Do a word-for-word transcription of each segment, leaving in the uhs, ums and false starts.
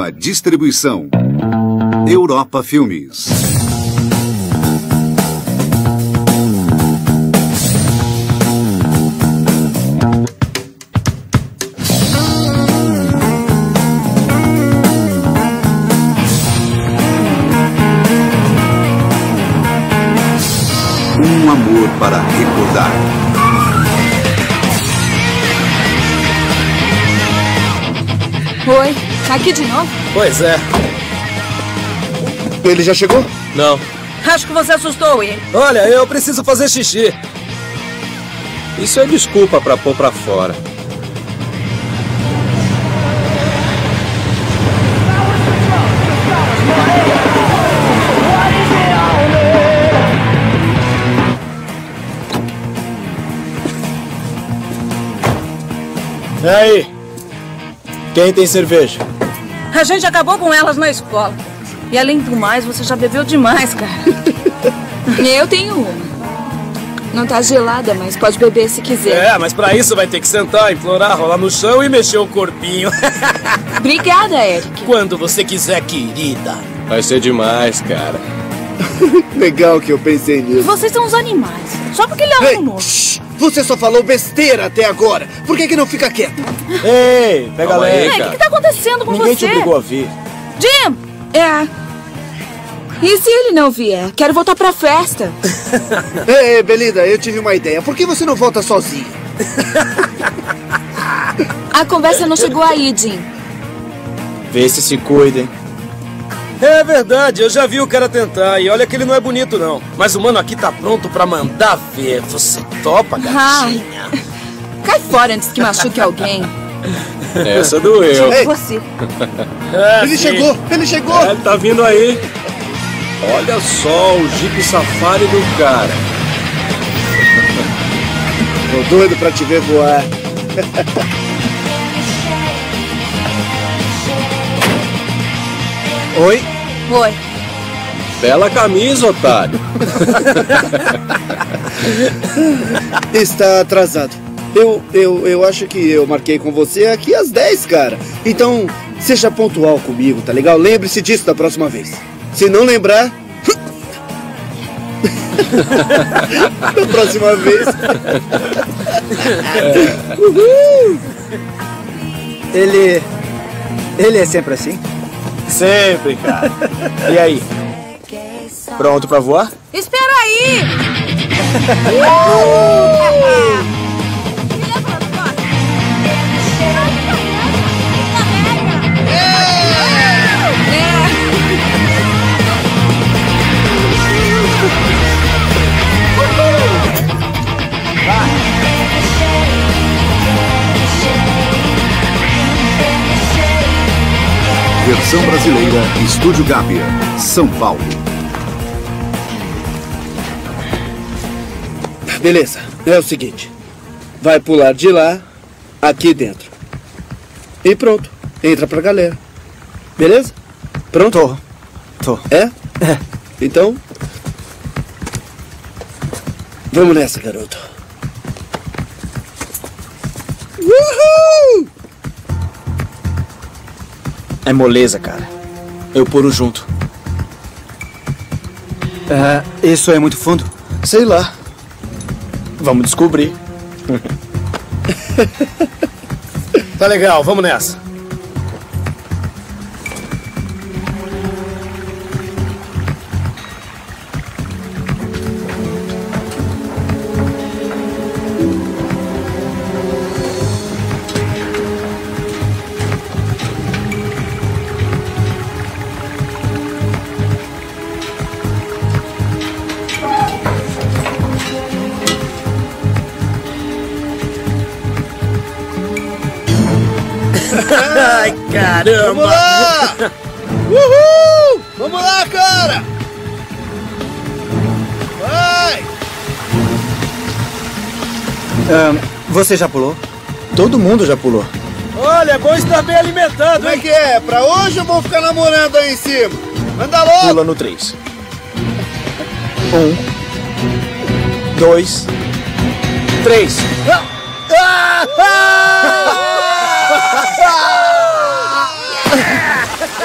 Uma distribuição Europa Filmes. Um amor para recordar. Oi, aqui de novo? Pois é. Ele já chegou? Não. Acho que você assustou ele. Olha, eu preciso fazer xixi. Isso é desculpa pra pôr pra fora. E aí? Quem tem cerveja? A gente acabou com elas na escola. E além do mais, você já bebeu demais, cara. Eu tenho uma. Não tá gelada, mas pode beber se quiser. É, mas pra isso vai ter que sentar, implorar, rolar no chão e mexer o corpinho. Obrigada, Eric. Quando você quiser, querida. Vai ser demais, cara. Legal que eu pensei nisso. Vocês são uns animais. Só porque ele é Ei, um novo. shh, você só falou besteira até agora. Por que que não fica quieto? Ei, pega Calma leve, aí, o que, que tá acontecendo com Ninguém você? te obrigou a vir. Jim! É. E se ele não vier? Quero voltar pra festa. Ei, Belinda, eu tive uma ideia. Por que você não volta sozinha? A conversa não chegou aí, Jim. Vê se se cuidem. É verdade, eu já vi o cara tentar. E olha que ele não é bonito, não. Mas o mano aqui tá pronto pra mandar ver. Você topa, gatinha? Cai fora antes que machuque alguém. Essa doeu. Ei, Você. É, ele sim. chegou, ele chegou. É, ele tá vindo aí. Olha só o Jeep Safari do cara. Tô doido pra te ver voar. Oi? Oi. Bela camisa, otário. Está atrasado. Eu, eu, eu acho que eu marquei com você aqui às dez, cara. Então, seja pontual comigo, tá legal? Lembre-se disso da próxima vez. Se não lembrar... da próxima vez. Uhul. Ele... Ele é sempre assim? Sempre, cara. E aí? Pronto pra voar? Espera aí! Versão brasileira, Estúdio Gávea, São Paulo. Beleza, é o seguinte. Vai pular de lá, aqui dentro. E pronto, entra pra galera. Beleza? Pronto? Tô. Tô. É? É. Então... vamos nessa, garoto. Uhul! É moleza, cara. Eu puro junto. É, isso é muito fundo? Sei lá. Vamos descobrir. Tá legal, vamos nessa. Ai, caramba! Vamos lá! Uhul! Vamos lá, cara! Vai! Um, você já pulou? Todo mundo já pulou. Olha, é bom estar bem alimentado, Como é hein? que é? Pra hoje ou vou ficar namorando aí em cima? Manda logo! Pula no três. Um. Dois. Três. Ah! Ah! Ah!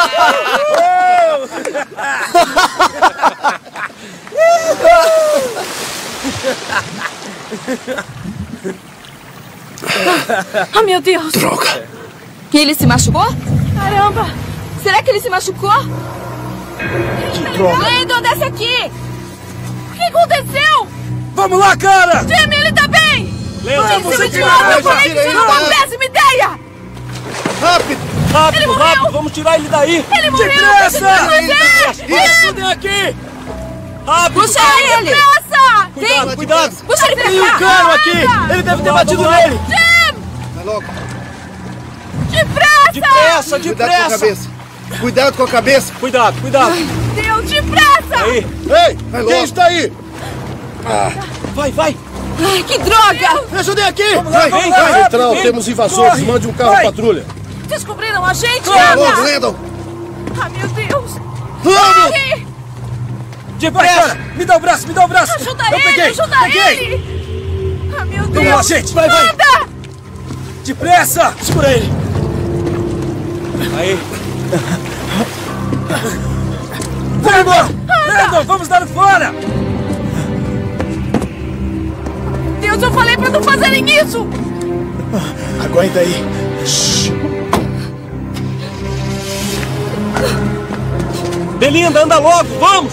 Ah, meu Deus! Droga! Ele se machucou? Caramba! Será que ele se machucou? droga! Landon, desce aqui! O que aconteceu? Vamos lá, cara! Jimmy, ele tá bem! Landon, Você me tira tirou, eu ele, falei que tira você ele não uma daí. péssima ideia! Rápido! Rápido, Ele morreu! rápido, vamos tirar ele daí! Ele morreu! Depressa! Você! Ajudem aqui! Rápido! Puxa ele! Cuidado, Vem! cuidado! Puxa ele pra Tem um cá! cano aqui! Ele deve ter batido nele! Vai logo! Depressa! Depressa, Cuidado com a depressa! cabeça! Cuidado com a cabeça! Cuidado, cuidado! Deus, depressa! Aí! Ei! Vai logo! Quem está aí? Vai, vai! Ai, que droga! Me ajudem aqui! Vai, vem, vai! vai! Central, Vem. temos invasores. Corre. Mande um carro Vai. patrulha. Descobriram a gente, Vai Ana! logo, Landon! Ah, meu Deus! Vamos! Corre! Depressa! Me dá o braço, me dá o braço! Ajuda Eu ele! peguei, Ajuda peguei. ele! Ah, meu Deus! Vamos lá, gente! Vai, vai! Anda! Depressa! Segura ele! Aí! Vamos! Landon, vamos dar fora! Deus, eu falei pra não fazerem isso! Aguenta aí. Belinda, anda logo, vamos!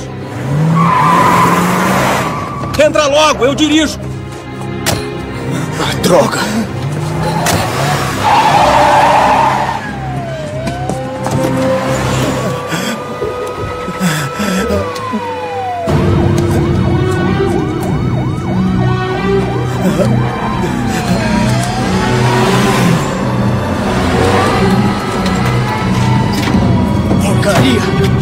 Entra logo, eu dirijo! Ah, droga! Porcaria!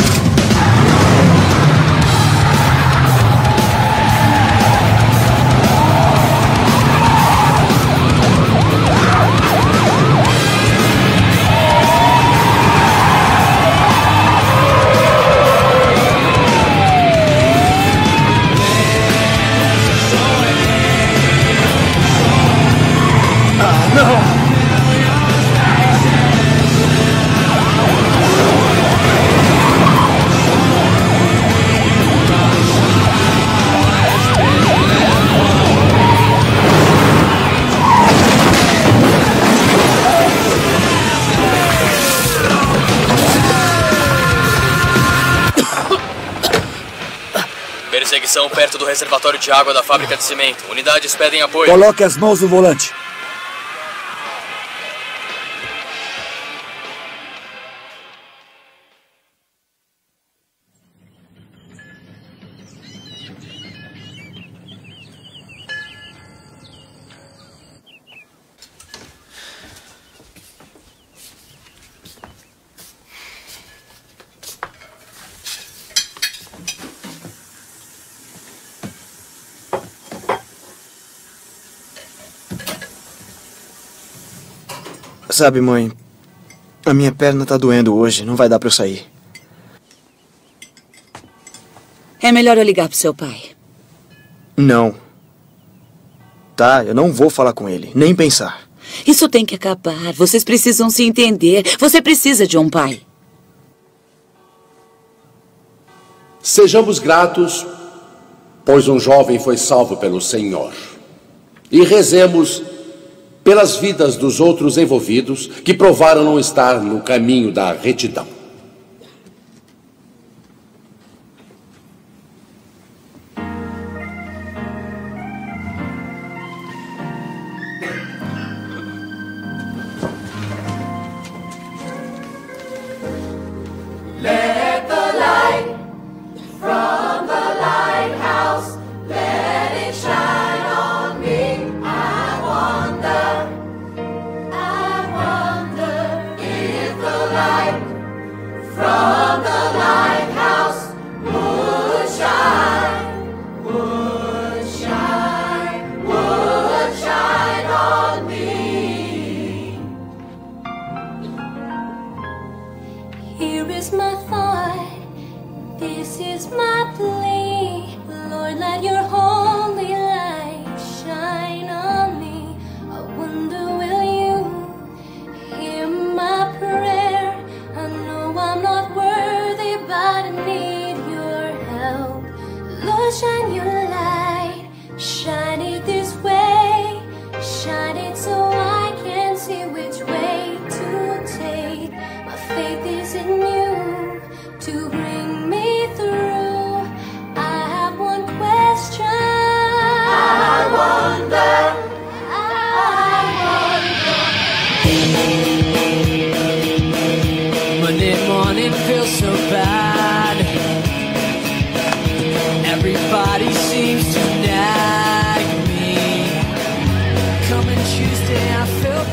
Perseguição perto do reservatório de água da fábrica de cimento. Unidades pedem apoio. Coloque as mãos no volante. Sabe, mãe, a minha perna tá doendo hoje. Não vai dar pra eu sair. É melhor eu ligar pro seu pai. Não. Tá, eu não vou falar com ele. Nem pensar. Isso tem que acabar. Vocês precisam se entender. Você precisa de um pai. Sejamos gratos, pois um jovem foi salvo pelo Senhor. E rezemos pelas vidas dos outros envolvidos que provaram não estar no caminho da retidão. Let the light from the lighthouse, let it shine on me. I wonder, I wonder if the light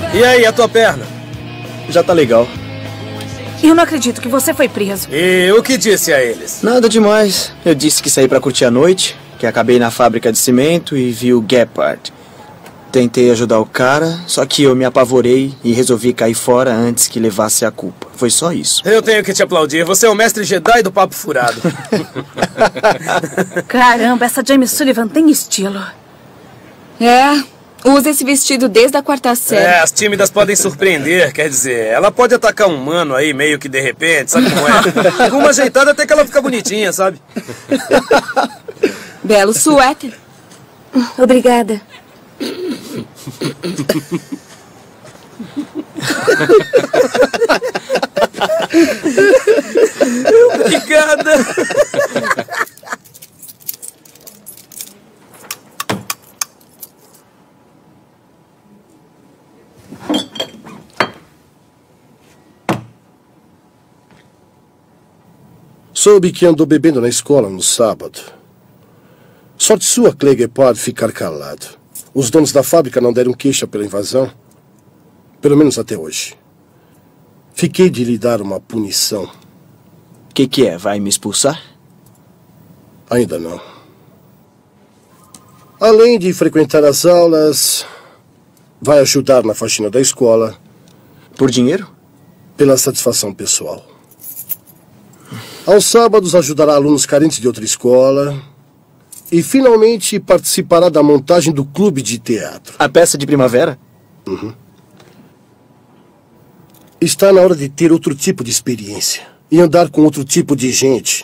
E aí, a tua perna? Já tá legal. Eu não acredito que você foi preso. E o que disse a eles? Nada demais. Eu disse que saí pra curtir a noite, que acabei na fábrica de cimento e vi o Gepard. Tentei ajudar o cara, só que eu me apavorei e resolvi cair fora antes que levasse a culpa. Foi só isso. Eu tenho que te aplaudir. Você é o mestre Jedi do papo furado. Caramba, essa Jamie Sullivan tem estilo. É, usa esse vestido desde a quarta série. É, as tímidas podem surpreender. Quer dizer, ela pode atacar um mano aí meio que de repente, sabe como é? Com uma ajeitada até que ela fica bonitinha, sabe? Belo suéter. Obrigada. Obrigada. Soube que andou bebendo na escola no sábado. Sorte sua, Clegg, pode ficar calado. Os donos da fábrica não deram queixa pela invasão. Pelo menos até hoje. Fiquei de lhe dar uma punição. O que que é? Vai me expulsar? Ainda não. Além de frequentar as aulas, vai ajudar na faxina da escola. Por dinheiro? Pela satisfação pessoal. Aos sábados ajudará alunos carentes de outra escola. E finalmente participará da montagem do clube de teatro. A peça de primavera? Uhum. Está na hora de ter outro tipo de experiência. E andar com outro tipo de gente.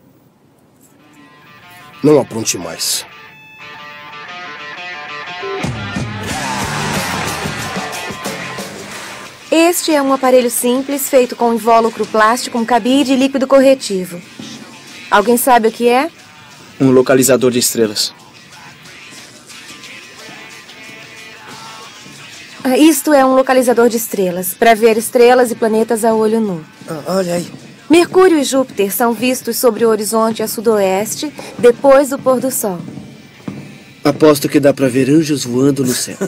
Não apronte mais. Este é um aparelho simples feito com invólucro plástico, um cabide e líquido corretivo. Alguém sabe o que é? Um localizador de estrelas. Isto é um localizador de estrelas, para ver estrelas e planetas a olho nu. Ah, olha aí. Mercúrio e Júpiter são vistos sobre o horizonte a sudoeste, depois do pôr do sol. Aposto que dá pra ver anjos voando no céu.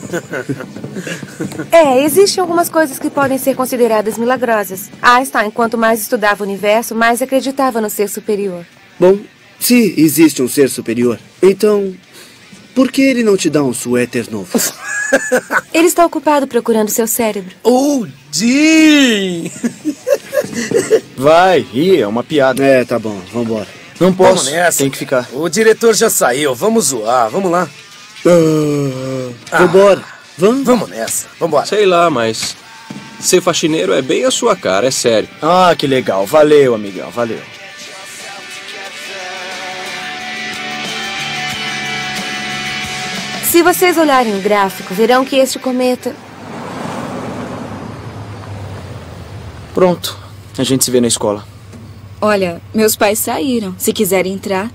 É, existem algumas coisas que podem ser consideradas milagrosas. Einstein, quanto mais estudava o universo, mais acreditava no ser superior. Bom, se existe um ser superior, então por que ele não te dá um suéter novo? Ele está ocupado procurando seu cérebro. Oh, Jim! Vai, ih, é uma piada. É, tá bom, vambora. Não posso, Vamos nessa. tem que ficar. O diretor já saiu, vamos zoar, vamos lá. Uh, ah, vambora, vamos? Vamos nessa, vambora. Sei lá, mas ser faxineiro é bem a sua cara, é sério. Ah, que legal, valeu, amigão, valeu. Se vocês olharem o gráfico, verão que este cometa... Pronto, a gente se vê na escola. Olha, meus pais saíram. Se quiserem entrar...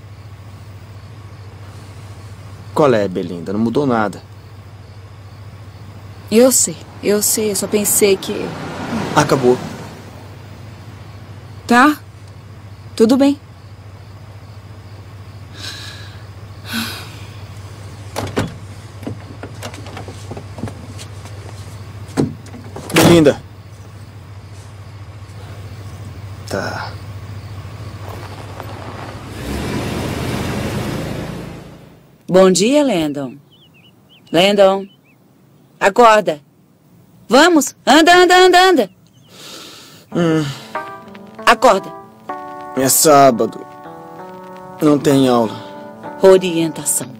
Qual é, Belinda? Não mudou nada. Eu sei, eu sei. Eu só pensei que... Acabou. Tá? Tudo bem. Belinda. Tá. Bom dia, Landon. Landon, acorda. Vamos, anda, anda, anda, anda. Hum. Acorda. É sábado. Não tem aula. Orientação.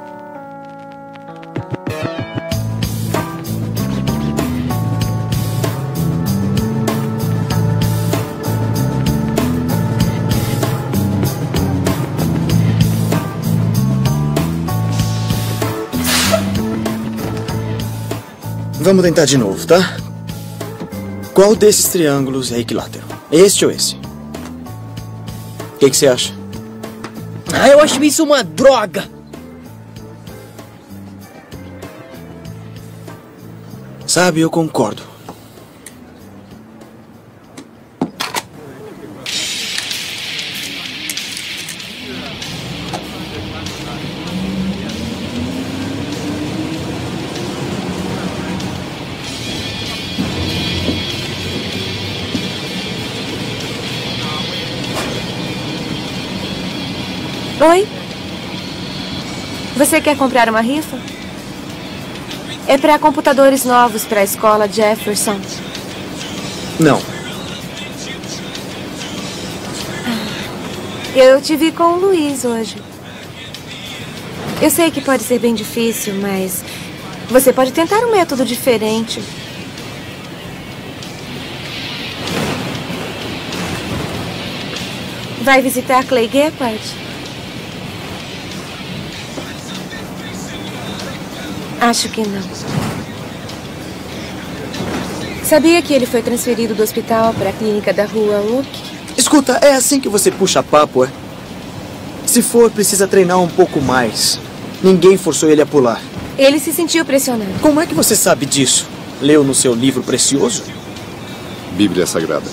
Vamos tentar de novo, tá? Qual desses triângulos é equilátero? Este ou esse? O que que você acha? Ah, eu acho isso uma droga! Sabe, eu concordo. Oi? Você quer comprar uma rifa? É para computadores novos para a escola Jefferson. Não. Eu te vi com o Luiz hoje. Eu sei que pode ser bem difícil, mas você pode tentar um método diferente. Vai visitar Clay Gephardt? Acho que não. Sabia que ele foi transferido do hospital para a clínica da rua Oak? Escuta, é assim que você puxa papo, é? Se for, precisa treinar um pouco mais. Ninguém forçou ele a pular. Ele se sentiu pressionado. Como é que você sabe disso? Leu no seu livro precioso? Bíblia Sagrada.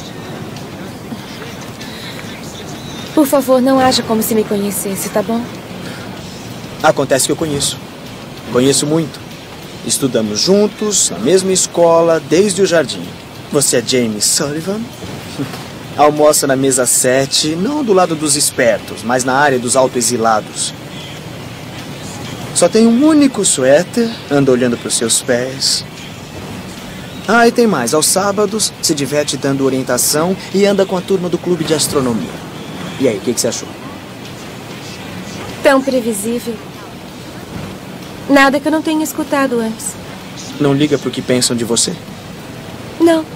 Por favor, não haja como se me conhecesse, tá bom? Acontece que eu conheço. Conheço muito. Estudamos juntos, na mesma escola, desde o jardim. Você é James Sullivan? Almoça na mesa sete, não do lado dos espertos, mas na área dos autoexilados. Só tem um único suéter, anda olhando para os seus pés. Ah, e tem mais. Aos sábados, se diverte dando orientação e anda com a turma do clube de astronomia. E aí, o que, que você achou? Tão previsível. Nada que eu não tenha escutado antes. Não liga pro que pensam de você? Não.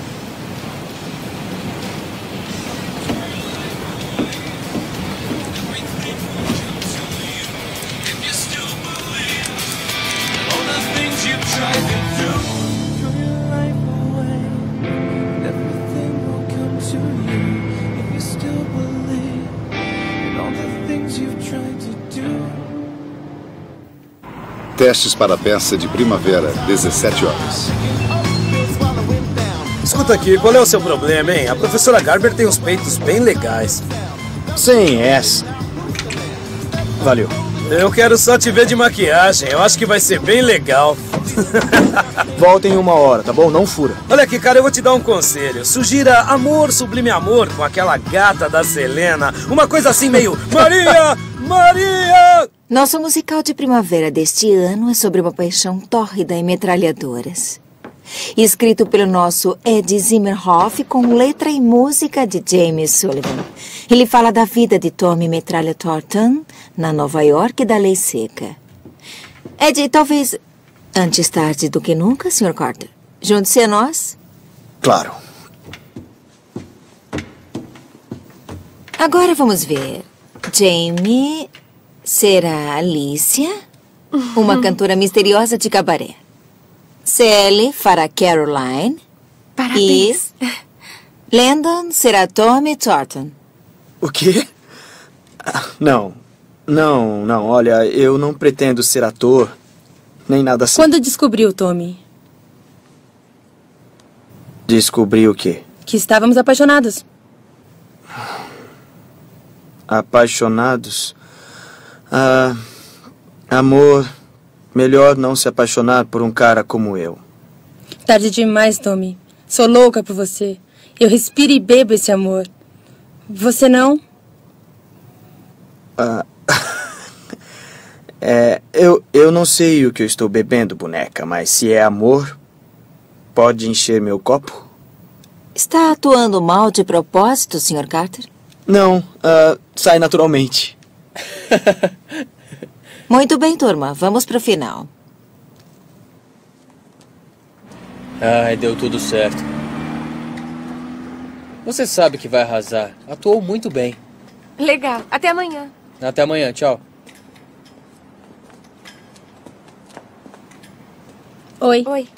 Testes para a peça de primavera, dezessete horas. Escuta aqui, qual é o seu problema, hein? A professora Garber tem uns peitos bem legais. Sem essa. Valeu. Eu quero só te ver de maquiagem. Eu acho que vai ser bem legal. Volta em uma hora, tá bom? Não fura. Olha aqui, cara, eu vou te dar um conselho. Sugira Amor, Sublime Amor com aquela gata da Selena. Uma coisa assim meio... Maria! Maria! Nosso musical de primavera deste ano é sobre uma paixão tórrida em metralhadoras. Escrito pelo nosso Ed Zimmerhoff com letra e música de James Sullivan. Ele fala da vida de Tommy Metralha Thornton na Nova York da Lei Seca. Ed, talvez antes tarde do que nunca, senhor Carter. Junte-se a nós. Claro. Agora vamos ver. Jamie será Alicia, uma cantora misteriosa de cabaré. Sally fará Caroline. Parabéns. E Landon será Tommy Thornton. O quê? Não, não, não. Olha, eu não pretendo ser ator, nem nada assim. Quando descobriu, Tommy? Descobri o quê? Que estávamos apaixonados. Apaixonados? Ah, amor, melhor não se apaixonar por um cara como eu. Tarde demais, Tommy. Sou louca por você. Eu respiro e bebo esse amor. Você não? Ah, é, eu, eu não sei o que eu estou bebendo, boneca, mas se é amor, pode encher meu copo? Está atuando mal de propósito, senhor Carter? Não, uh, sai naturalmente. Muito bem, turma. Vamos pro final. Ai, deu tudo certo. Você sabe que vai arrasar. Atuou muito bem. Legal. Até amanhã. Até amanhã, tchau. Oi. Oi.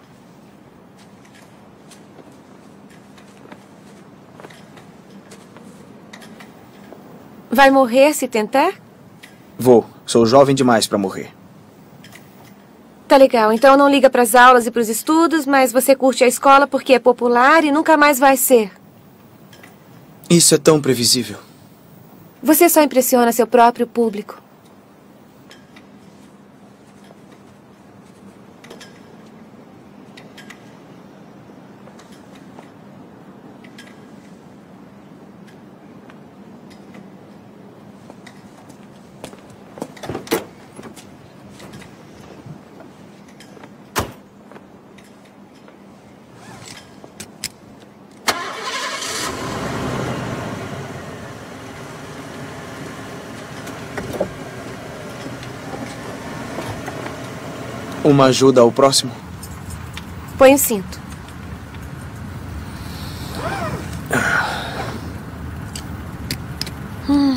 Vai morrer se tentar? Vou. Sou jovem demais pra morrer. Tá legal. Então não liga pras aulas e pros estudos, mas você curte a escola porque é popular e nunca mais vai ser. Isso é tão previsível. Você só impressiona seu próprio público. Uma ajuda ao próximo? Põe o cinto. Hmm.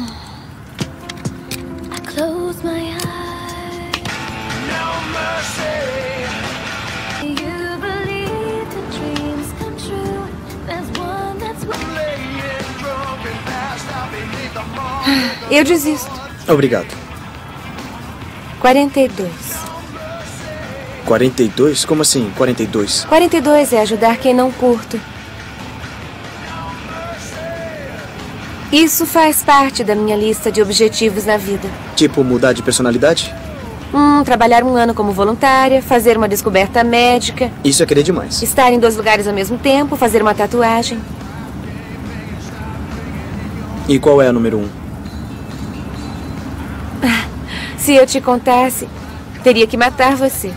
I close my eyes. No mercy. You believe the dreams come true. There's one that's Eu desisto. Obrigado. quarenta e dois. quarenta e dois? Como assim, quarenta e dois? quarenta e dois é ajudar quem não curto. Isso faz parte da minha lista de objetivos na vida. Tipo, mudar de personalidade? Hum, trabalhar um ano como voluntária, fazer uma descoberta médica. Isso é querer demais. Estar em dois lugares ao mesmo tempo, fazer uma tatuagem. E qual é a número um? Se eu te contasse, teria que matar você.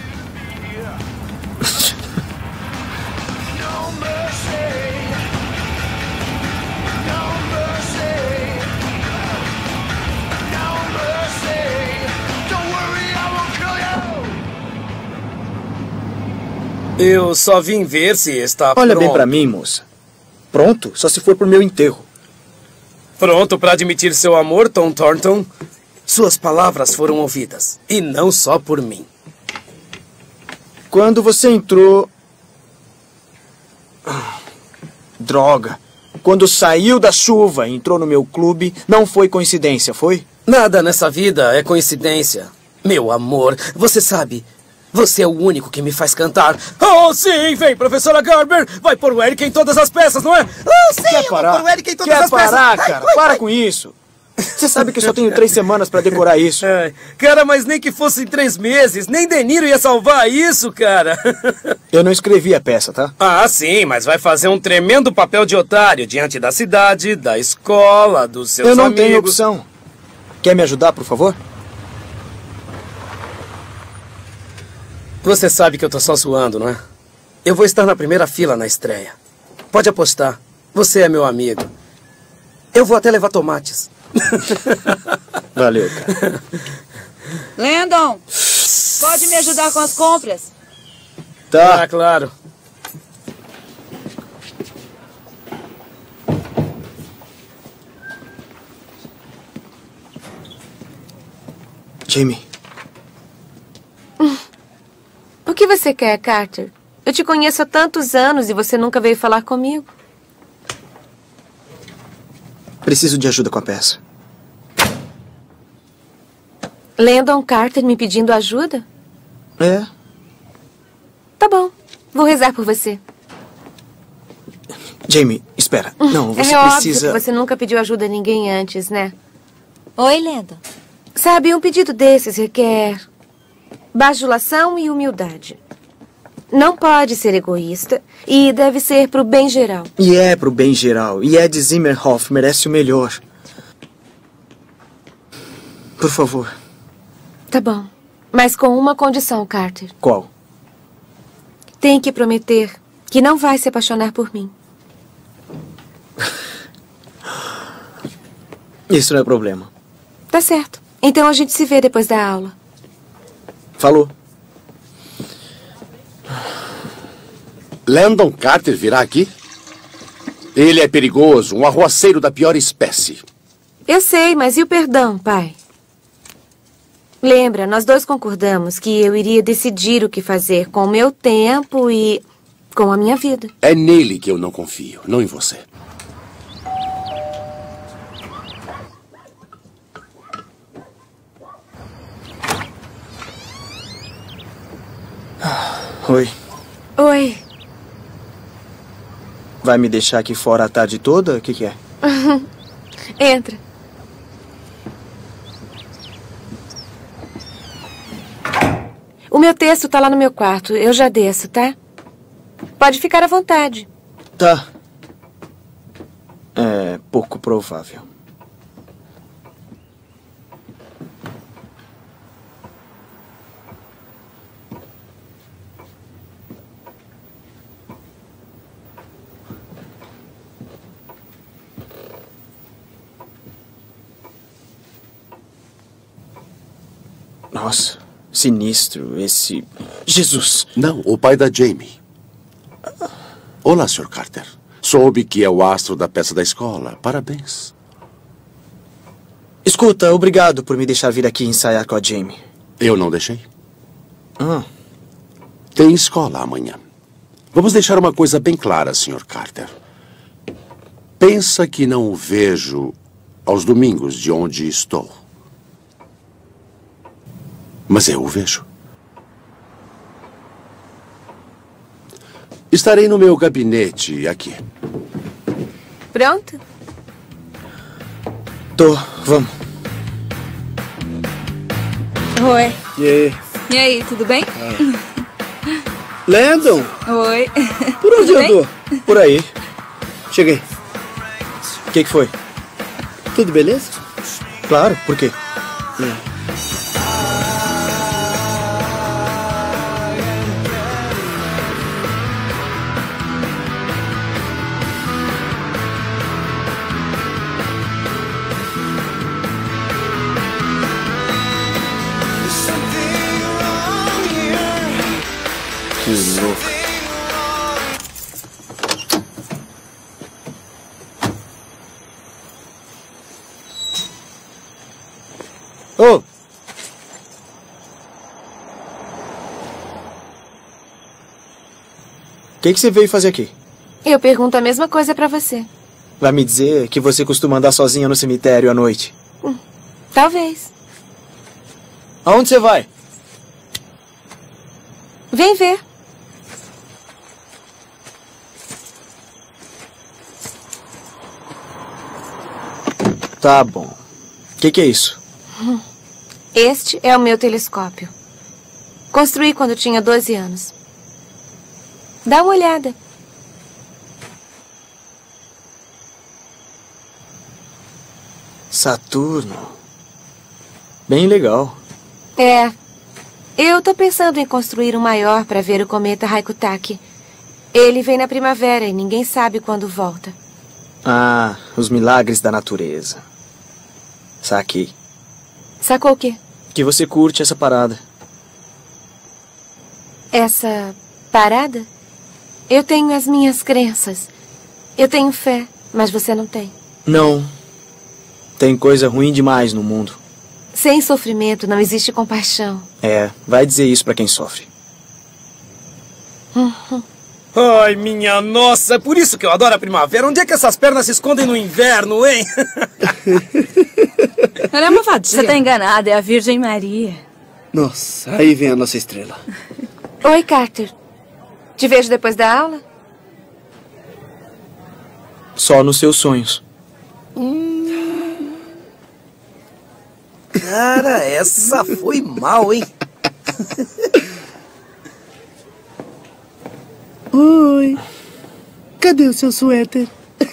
Eu só vim ver se está Olha pronto. bem pra mim, moça. Pronto? Só se for pro meu enterro. Pronto para admitir seu amor, Tom Thornton? Suas palavras foram ouvidas. E não só por mim. Quando você entrou... Droga. Quando saiu da chuva e entrou no meu clube, não foi coincidência, foi? Nada nessa vida é coincidência. Meu amor, você sabe... Você é o único que me faz cantar. Oh, sim, vem, professora Garber. Vai pôr o Eric em todas as peças, não é? Oh, sim, Quer eu parar? vou pôr o Eric em todas Quer as peças. parar, cara? Ai, Para ai, com isso. Você sabe que eu só tenho três semanas pra decorar isso. ai. Cara, mas nem que fossem três meses. Nem De Niro ia salvar isso, cara. Eu não escrevi a peça, tá? Ah, sim, mas vai fazer um tremendo papel de otário diante da cidade, da escola, dos seus Eu não amigos. tenho opção. Quer me ajudar, por favor? Você sabe que eu tô só zoando, não é? Eu vou estar na primeira fila na estreia. Pode apostar. Você é meu amigo. Eu vou até levar tomates. Valeu, cara. Landon, pode me ajudar com as compras? Tá. Ah, claro. Jamie. O que você quer, Carter? Eu te conheço há tantos anos e você nunca veio falar comigo. Preciso de ajuda com a peça. Landon Carter me pedindo ajuda? É? Tá bom. Vou rezar por você. Jamie, espera. Não, você é precisa... óbvio que você nunca pediu ajuda a ninguém antes, né? Oi, Landon. Sabe, um pedido desses requer bajulação e humildade. Não pode ser egoísta e deve ser pro bem geral. E é pro bem geral. E Ed Zimmerhoff merece o melhor. Por favor. Tá bom. Mas com uma condição, Carter. Qual? Tem que prometer que não vai se apaixonar por mim. Isso não é problema. Tá certo. Então a gente se vê depois da aula. Falou. Landon Carter virá aqui? Ele é perigoso, um arruaceiro da pior espécie. Eu sei, mas e o perdão, pai? Lembra, nós dois concordamos que eu iria decidir o que fazer com o meu tempo e com a minha vida. É nele que eu não confio, não em você. Oi. Oi. Vai me deixar aqui fora a tarde toda? O que, que é? Entra. O meu texto tá lá no meu quarto. Eu já desço, tá? Pode ficar à vontade. Tá. É pouco provável. Nossa, sinistro, esse... Jesus. Não, o pai da Jamie. Olá, senhor Carter. Soube que é o astro da peça da escola. Parabéns. Escuta, obrigado por me deixar vir aqui ensaiar com a Jamie. Eu não deixei. Ah. Tem escola amanhã. Vamos deixar uma coisa bem clara, senhor Carter. Pensa que não o vejo aos domingos de onde estou. Mas eu o vejo. Estarei no meu gabinete aqui. Pronto? Tô, vamos. Oi. E aí? E aí, tudo bem? Landon? Oi. Por onde Tudo eu bem? tô? Por aí. Cheguei. O que que foi? Tudo beleza? Claro, por quê? É. Que louco. Ô! O que que você veio fazer aqui? Eu pergunto a mesma coisa pra você. Vai me dizer que você costuma andar sozinha no cemitério à noite? Hum, talvez. Aonde você vai? Vem ver. Tá bom. O que que é isso? Hum. Este é o meu telescópio. Construí quando tinha doze anos. Dá uma olhada. Saturno. Bem legal. É. Eu tô pensando em construir um maior para ver o cometa Hyakutake. Ele vem na primavera e ninguém sabe quando volta. Ah, os milagres da natureza. Saquei. Sacou o quê? Que você curte essa parada. Essa parada? Eu tenho as minhas crenças. Eu tenho fé, mas você não tem. Não. Tem coisa ruim demais no mundo. Sem sofrimento não existe compaixão. É, vai dizer isso pra quem sofre. Uhum. Ai, minha nossa, é por isso que eu adoro a primavera. Onde é que essas pernas se escondem no inverno, hein? Ela é uma vadia. Você tá enganada, é a Virgem Maria. Nossa, aí vem a nossa estrela. Oi, Carter. Te vejo depois da aula? Só nos seus sonhos. Hum. Cara, essa foi mal, hein? Oi. Cadê o seu suéter?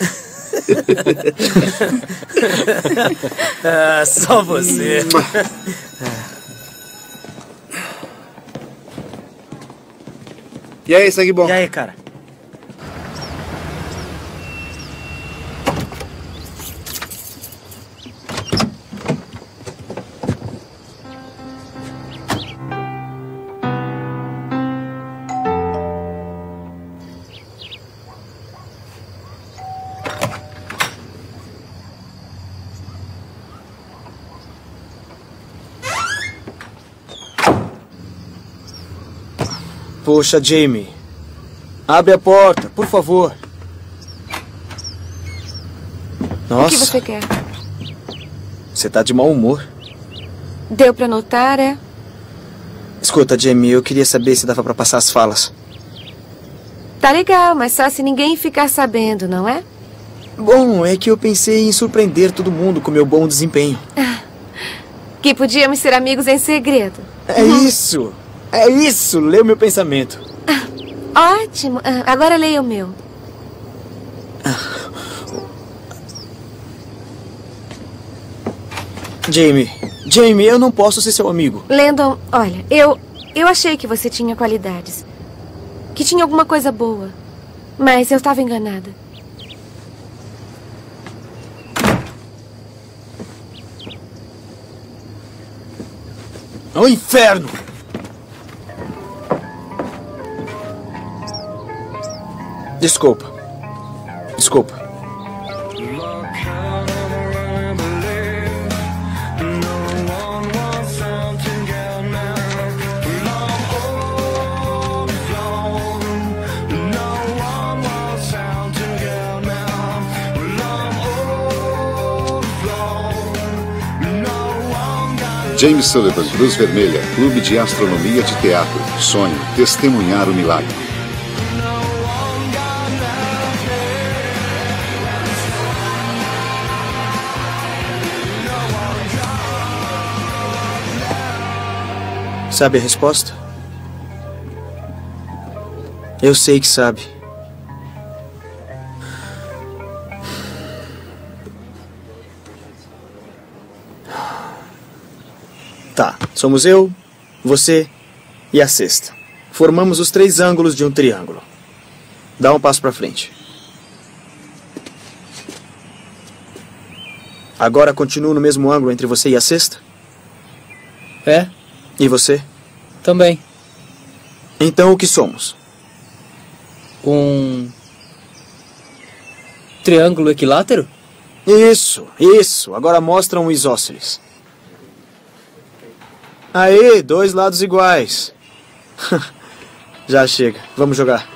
Ah, só você. E aí, sangue bom? E aí, cara? Poxa, Jamie. Abre a porta, por favor. Nossa. O que você quer? Você tá de mau humor. Deu pra notar, é? Escuta, Jamie, eu queria saber se dava pra passar as falas. Tá legal, mas só se ninguém ficar sabendo, não é? Bom, é que eu pensei em surpreender todo mundo com meu bom desempenho. Que podíamos ser amigos em segredo. É isso! É isso! Lê o meu pensamento. Ah, ótimo. Ah, agora leia o meu. Jamie, Jamie, eu não posso ser seu amigo. Landon, olha, eu, eu achei que você tinha qualidades. Que tinha alguma coisa boa. Mas eu estava enganada. Ao inferno! Desculpa. Desculpa. James Sullivan, Cruz Vermelha, Clube de Astronomia de Teatro. Sonho, testemunhar o milagre. Sabe a resposta? Eu sei que sabe. Tá, somos eu, você e a cesta. Formamos os três ângulos de um triângulo. Dá um passo pra frente. Agora continuo no mesmo ângulo entre você e a cesta? É? E você? Também. Então o que somos? Um... triângulo equilátero? Isso, isso. Agora mostra um isósceles. Aê, dois lados iguais. Já chega. Vamos jogar.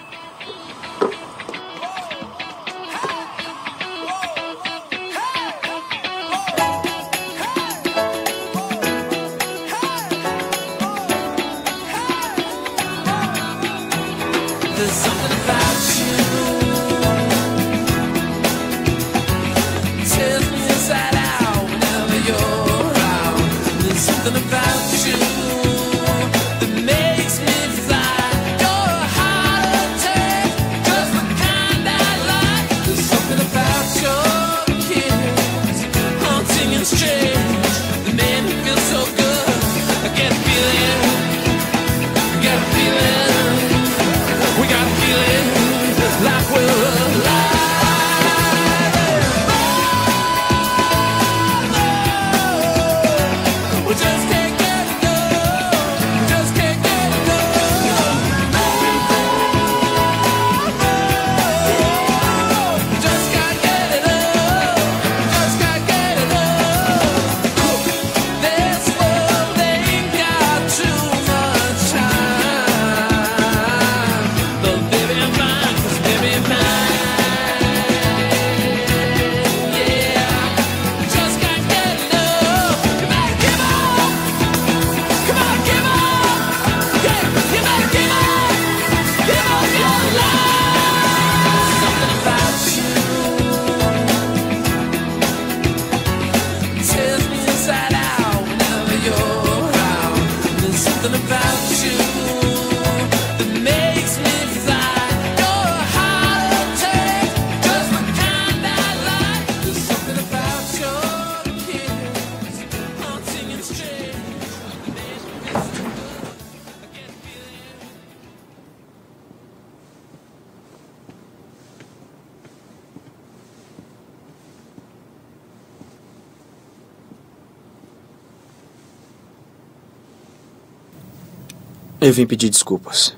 Eu vim pedir desculpas.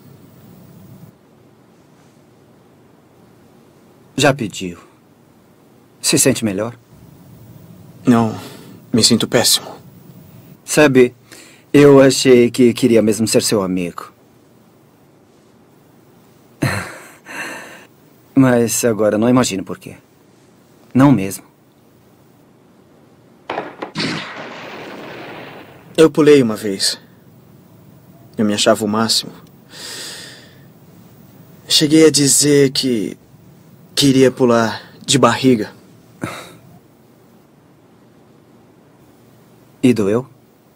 Já pediu. Se sente melhor? Não, me sinto péssimo. Sabe, eu achei que queria mesmo ser seu amigo. Mas agora não imagino por quê. Não mesmo. Eu pulei uma vez. Eu me achava o máximo. Cheguei a dizer que queria pular de barriga. E doeu?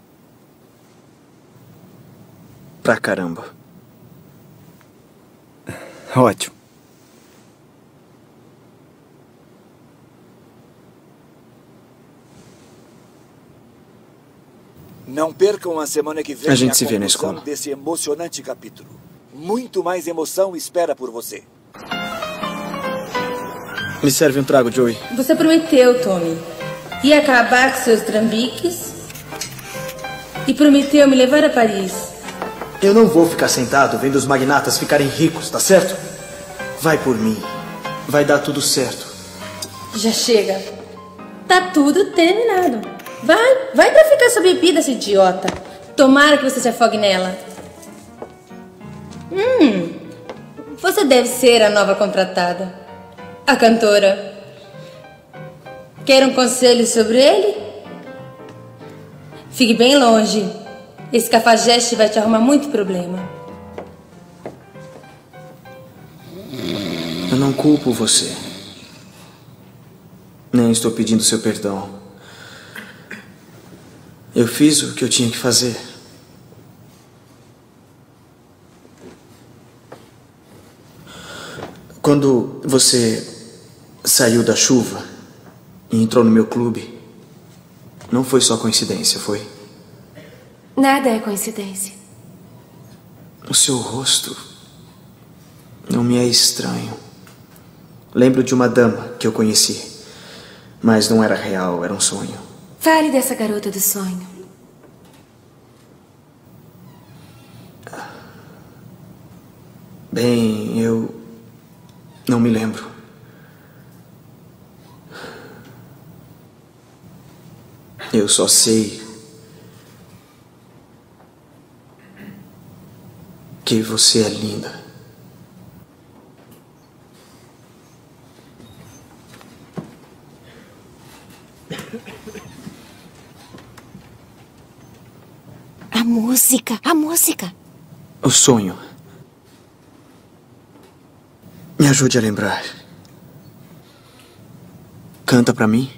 Pra caramba. Ótimo. Não percam a semana que vem a gente se vê na escola desse emocionante capítulo. Muito mais emoção espera por você. Me serve um trago, Joey. Você prometeu, Tommy. Ia acabar com seus trambiques e prometeu me levar a Paris. Eu não vou ficar sentado vendo os magnatas ficarem ricos, tá certo? Vai por mim. Vai dar tudo certo. Já chega. Tá tudo terminado. Vai, vai traficar essa bebida, essa idiota. Tomara que você se afogue nela. Hum, você deve ser a nova contratada. A cantora. Quer um conselho sobre ele? Fique bem longe. Esse cafajeste vai te arrumar muito problema. Eu não culpo você. Nem estou pedindo seu perdão. Eu fiz o que eu tinha que fazer. Quando você saiu da chuva e entrou no meu clube, não foi só coincidência, foi? Nada é coincidência. O seu rosto não me é estranho. Lembro de uma dama que eu conheci, mas não era real, era um sonho. Fale dessa garota do sonho. Bem, eu não me lembro. Eu só sei que você é linda. A música, a música. O sonho. Me ajude a lembrar. Canta pra mim.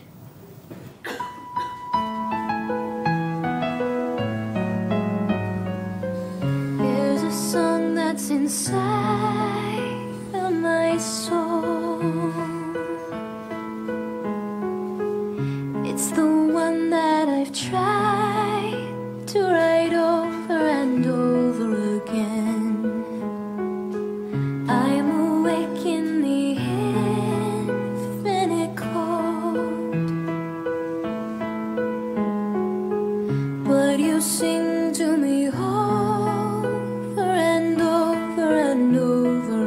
There's a song that's inside of my soul. It's the one that I've tried to write over and over again. I'm awake in the infinite cold, but you sing to me over and over and over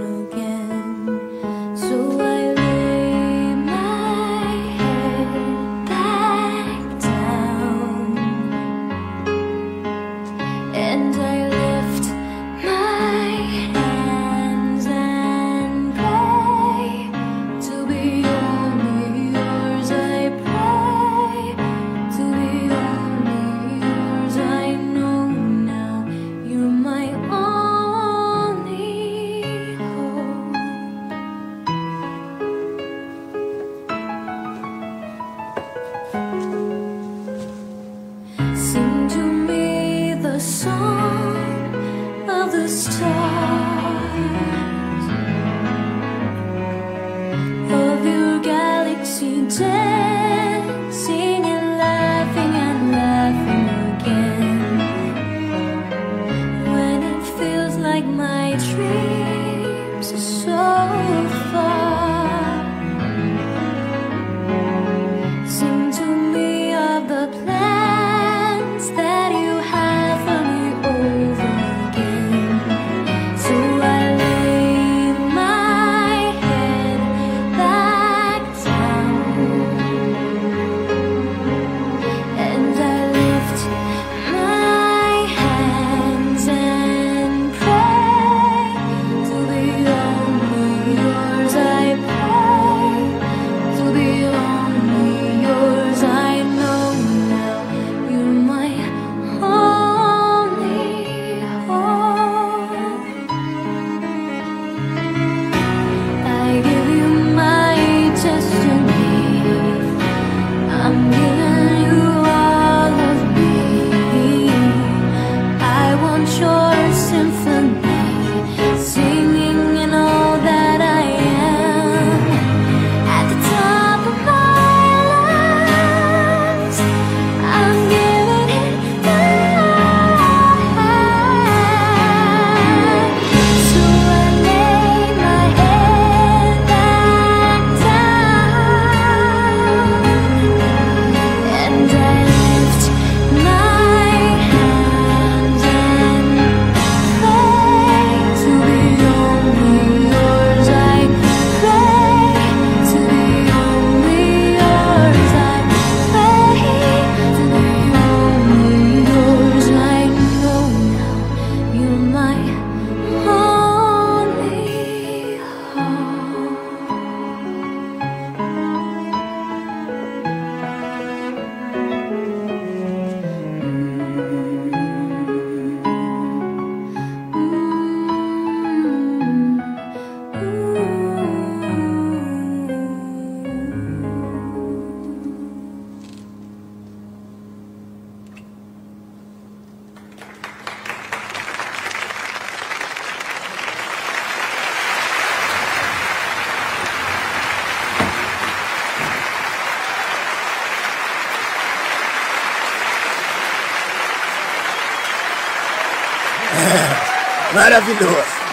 Maravilhoso.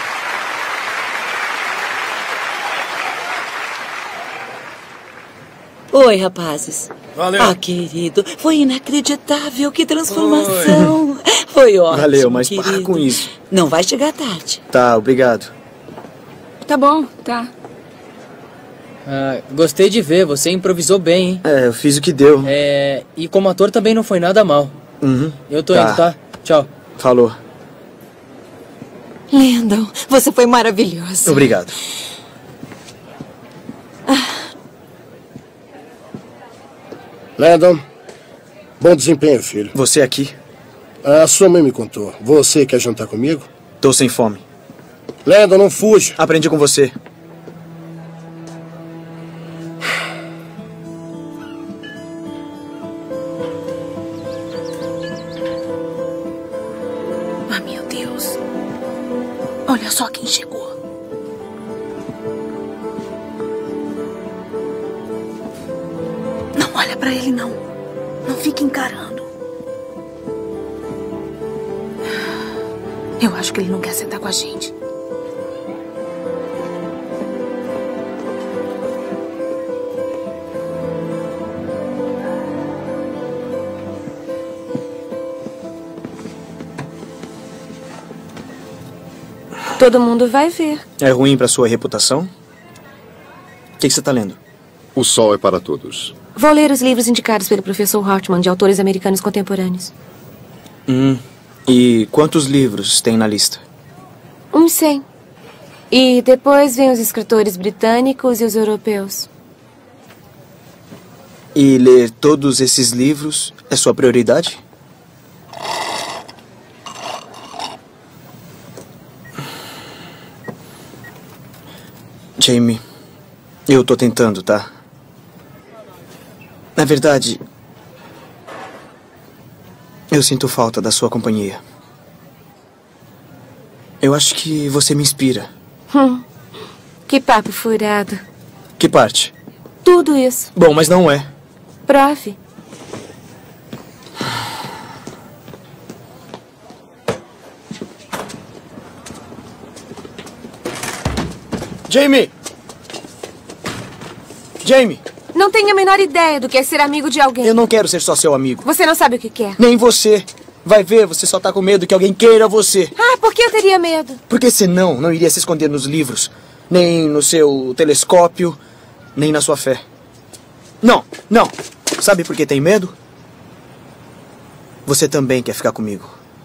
Oi, rapazes. Valeu. Ah, querido, foi inacreditável. Que transformação. Foi ótimo, Valeu, mas querido. para com isso. Não vai chegar tarde. Tá, obrigado. Tá bom, tá. Ah, gostei de ver, você improvisou bem, hein? É, eu fiz o que deu. É, e como ator também não foi nada mal. Uhum. Eu tô Tá. indo, tá? Tchau. Falou. Landon, você foi maravilhoso. Obrigado. Landon, bom desempenho, filho. Você aqui? A sua mãe me contou. Você quer jantar comigo? Tô sem fome. Landon, não fuja. Aprendi com você. Ah, meu Deus. Olha só quem chegou. Não olha pra ele, não. Não fique encarando. Eu acho que ele não quer sentar com a gente. Todo mundo vai ver. É ruim pra sua reputação? O que, que você tá lendo? O sol é para todos. Vou ler os livros indicados pelo professor Hartman de autores americanos contemporâneos. Hum. E quantos livros tem na lista? Uns cem. E depois vem os escritores britânicos e os europeus. E ler todos esses livros é sua prioridade? Jamie, eu tô tentando, tá? Na verdade, eu sinto falta da sua companhia. Eu acho que você me inspira. Hum, que papo furado. Que parte? Tudo isso. Bom, mas não é. Prove. Jamie! Jamie! Não tenho a menor ideia do que é ser amigo de alguém. Eu não quero ser só seu amigo. Você não sabe o que quer. Nem você. Vai ver, você só tá com medo que alguém queira você. Ah, por que eu teria medo? Porque senão não iria se esconder nos livros, nem no seu telescópio, nem na sua fé. Não, não. Sabe por que tem medo? Você também quer ficar comigo.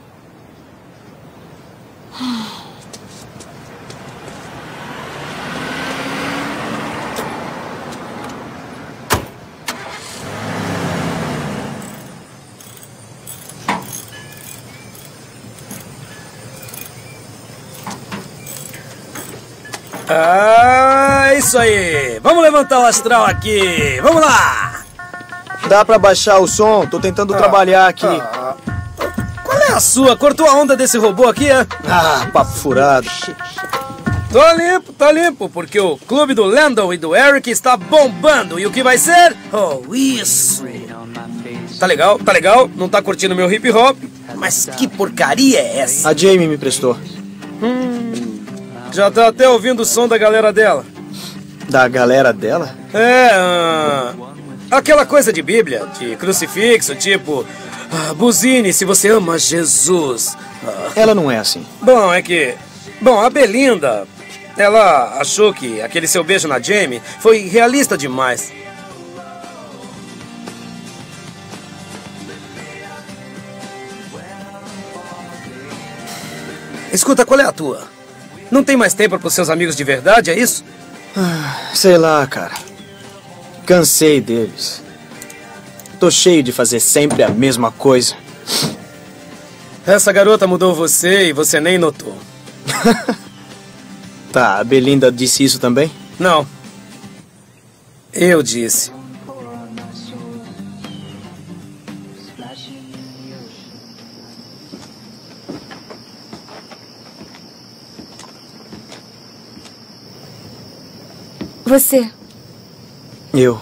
Ah, isso aí. Vamos levantar o astral aqui. Vamos lá. Dá pra baixar o som? Tô tentando Ah, trabalhar aqui. ah. Qual é a sua? Cortou a onda desse robô aqui, é? Ah, papo furado. Tô limpo, tô limpo, porque o clube do Landon e do Eric está bombando. E o que vai ser? Oh, isso. Tá legal, tá legal. Não tá curtindo meu hip hop. Mas que porcaria é essa? A Jamie me prestou. Hum, já tá até ouvindo o som da galera dela. Da galera dela? É, ah, aquela coisa de Bíblia, de crucifixo, tipo... ah, buzine se você ama Jesus. Ah. Ela não é assim. Bom, é que... Bom, a Belinda... Ela achou que aquele seu beijo na Jamie foi realista demais. Escuta, qual é a tua? Não tem mais tempo para os seus amigos de verdade, é isso? Ah, sei lá, cara. Cansei deles. Tô cheio de fazer sempre a mesma coisa. Essa garota mudou você e você nem notou. Tá, a Belinda disse isso também? Não. Eu disse. Você. Eu.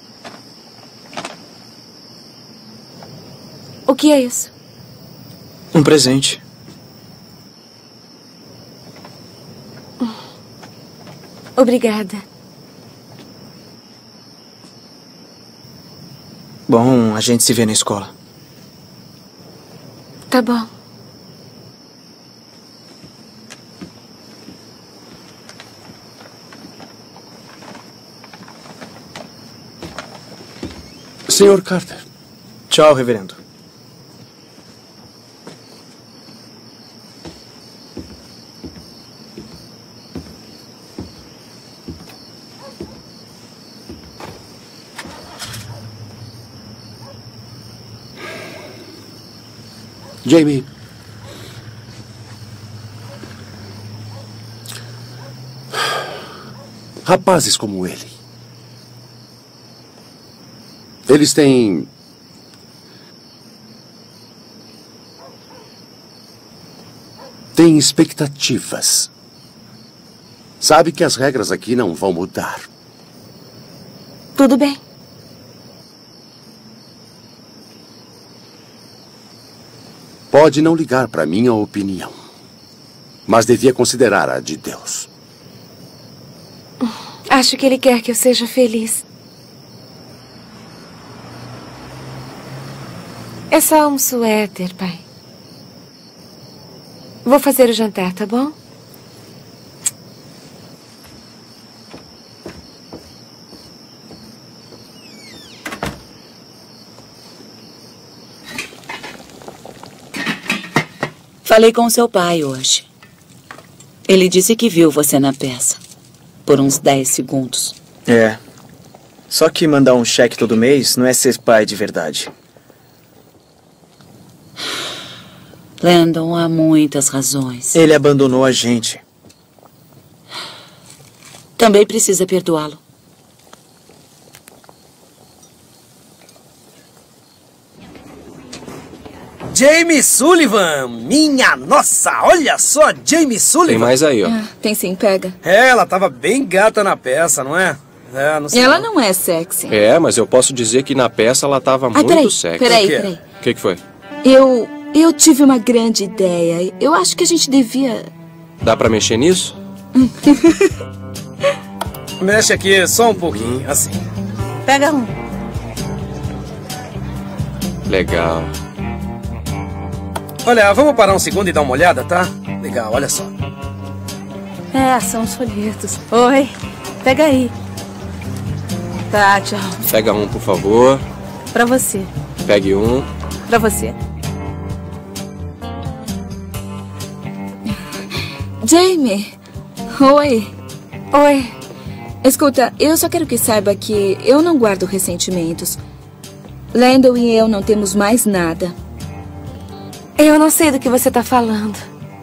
O que é isso? Um presente. Obrigada. Bom, a gente se vê na escola. Tá bom. senhor Carter. Tchau, reverendo. Jamie. Rapazes como ele. Eles têm... têm expectativas. Sabe que as regras aqui não vão mudar. Tudo bem. Pode não ligar para minha opinião, mas devia considerar a de Deus. Acho que ele quer que eu seja feliz. É só um suéter, pai. Vou fazer o jantar, tá bom? Falei com seu pai hoje. Ele disse que viu você na peça. Por uns dez segundos. É. Só que mandar um cheque todo mês não é ser pai de verdade. Landon, há muitas razões. Ele abandonou a gente. Também precisa perdoá-lo. Jamie Sullivan! Minha nossa, olha só, Jamie Sullivan! Tem mais aí, ó. Ah, tem sim, pega. É, ela tava bem gata na peça, não é? É, não sei. Ela não. não é sexy. É, mas eu posso dizer que na peça ela tava Ah, muito peraí, sexy. peraí, O quê? peraí. O que, que foi? Eu, eu tive uma grande ideia. Eu acho que a gente devia... Dá pra mexer nisso? Mexe aqui só um pouquinho, assim. Pega um. Legal. Olha, vamos parar um segundo e dar uma olhada, tá? Legal, olha só. É, são os folhetos. Oi, pega aí. Tá, tchau. Pega um, por favor. Pra você. Pegue um. Pra você. Jamie! Oi. Oi. Escuta, eu só quero que saiba que eu não guardo ressentimentos. Landon e eu não temos mais nada. Eu não sei do que você tá falando.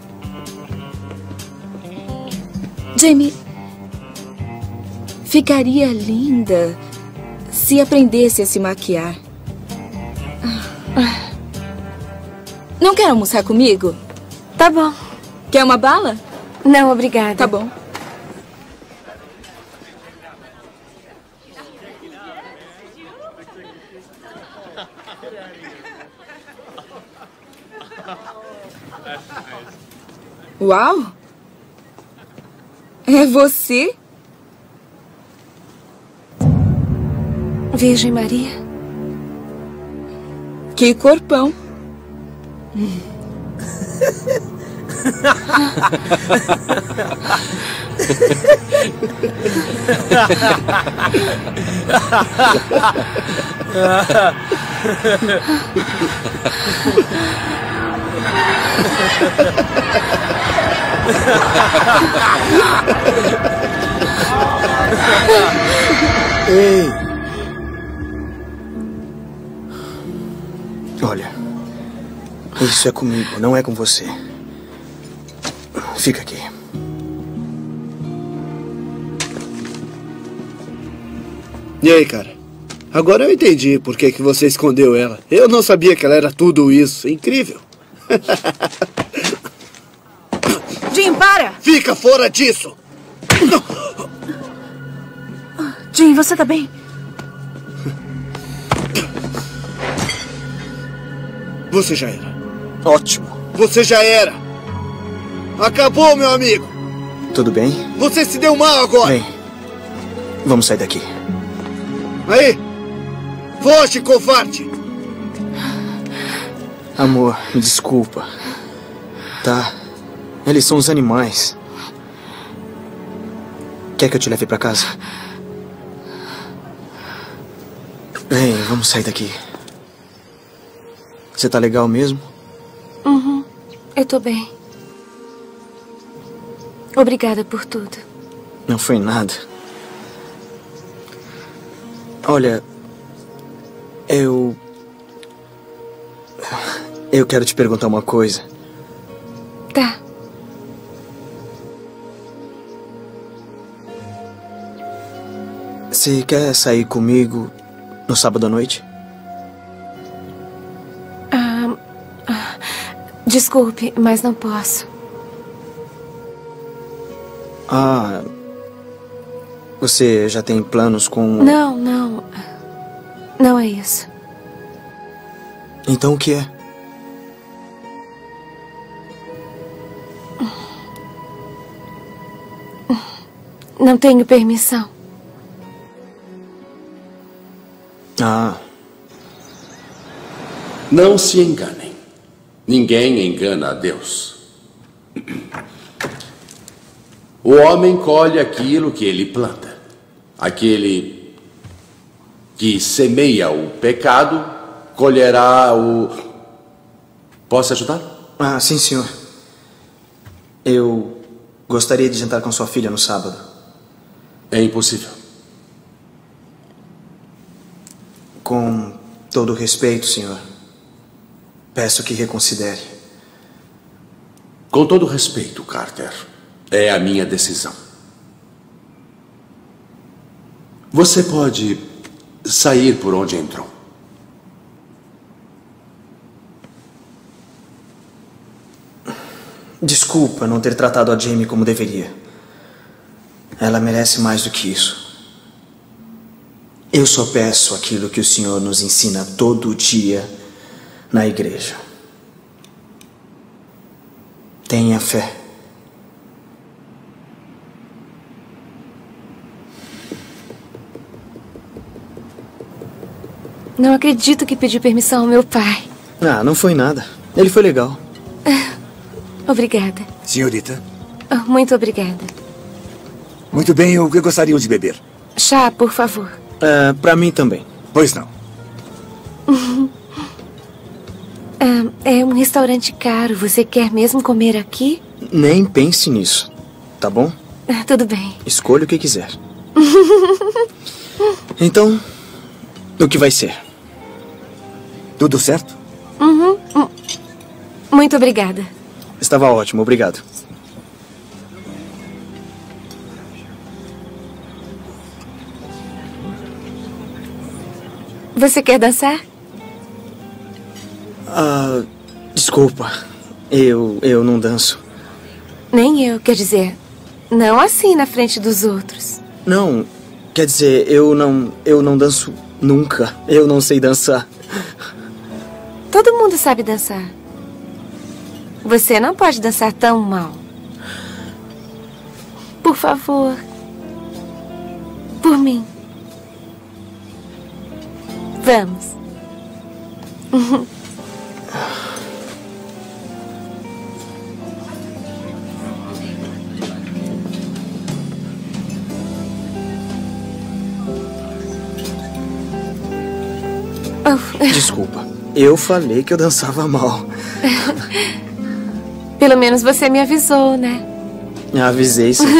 Jamie, ficaria linda se aprendesse a se maquiar. Não quer almoçar comigo? Tá bom. Quer uma bala? Não, obrigada. Tá bom. Uau! É você? Virgem Maria? Que corpão! Ei! Olha, isso é comigo, não é com você. Fica aqui. E aí, cara? Agora eu entendi por que, que você escondeu ela. Eu não sabia que ela era tudo isso. Incrível. Jim, para! Fica fora disso! Jim, você tá bem? Você já era. Ótimo. Você já era. Acabou, meu amigo. Tudo bem? Você se deu mal agora. Bem, vamos sair daqui. Aí! Foge, covarde! Amor, me desculpa. Tá? Eles são os animais. Quer que eu te leve pra casa? Vem, vamos sair daqui. Você tá legal mesmo? Uhum. Eu tô bem. Obrigada por tudo. Não foi nada. Olha, eu... Eu quero te perguntar uma coisa. Tá. Você quer sair comigo no sábado à noite? Ah, ah, desculpe, mas não posso. Ah... Você já tem planos com... Não, não. Não é isso. Então o que é? Não tenho permissão. Ah. Não se enganem. Ninguém engana a Deus. O homem colhe aquilo que ele planta. Aquele que semeia o pecado, colherá o... Posso ajudar? Ah, sim, senhor. Eu gostaria de jantar com sua filha no sábado. É impossível. Com todo o respeito, senhor, peço que reconsidere. Com todo respeito, Carter, é a minha decisão. Você pode sair por onde entrou. Desculpa não ter tratado a Jamie como deveria. Ela merece mais do que isso. Eu só peço aquilo que o Senhor nos ensina todo dia na igreja. Tenha fé. Não acredito que pedi permissão ao meu pai. Ah, não foi nada. Ele foi legal. Obrigada. Senhorita, Oh, muito obrigada. muito bem, o que gostariam de beber? Chá, por favor. É, pra mim também. Pois não. Ah, é um restaurante caro. Você quer mesmo comer aqui? Nem pense nisso, tá bom? Ah, tudo bem. Escolha o que quiser. Então, o que vai ser? Tudo certo? Uhum. Hum. Muito obrigada. Estava ótimo, obrigado. Você quer dançar? Ah, desculpa. Eu, eu não danço. Nem eu, quer dizer, não assim na frente dos outros. Não, quer dizer, eu não, eu não danço nunca. Eu não sei dançar. Todo mundo sabe dançar. Você não pode dançar tão mal. Por favor. Por mim. Vamos. Desculpa. Eu falei que eu dançava mal. Pelo menos você me avisou, né? Avisei, sim.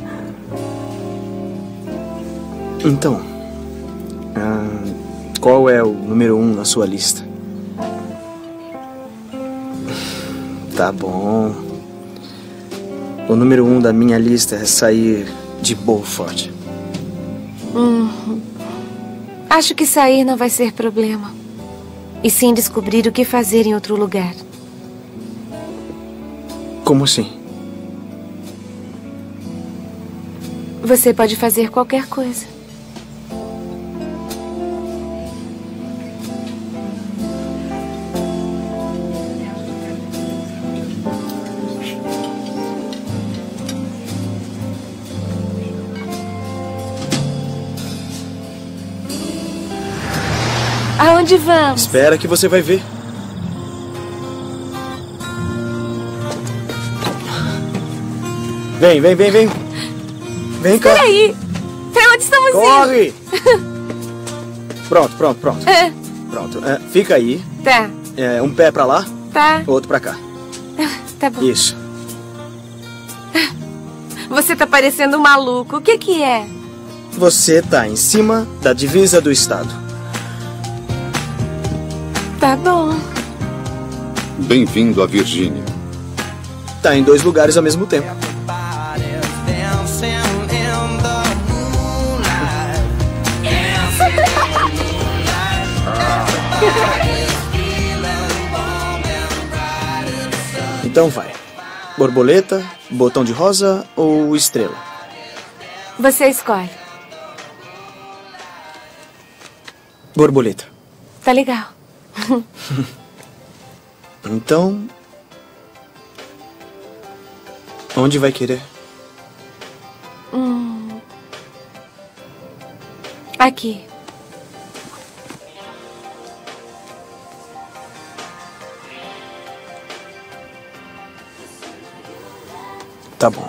Então, ah, qual é o número um na sua lista? Tá bom. O número um da minha lista é sair de Beaufort. Hum. Acho que sair não vai ser problema. E sim descobrir o que fazer em outro lugar. Como assim? Você pode fazer qualquer coisa. Aonde vamos? Espera que você vai ver. Vem, vem, vem, vem. Vem cá. Peraí. Pra onde estamos Corre. indo? Pronto, pronto, pronto. É. Pronto. É, fica aí. Tá. É, um pé pra lá. Tá. Outro pra cá. Tá bom. Isso. Você tá parecendo um maluco. O que que é? Você tá em cima da divisa do estado. Tá bom. Bem-vindo à Virgínia. Tá em dois lugares ao mesmo tempo. Então vai. Borboleta, botão de rosa ou estrela? Você escolhe. Borboleta. Tá legal. Então... onde vai querer? Hum. Aqui. Tá bom.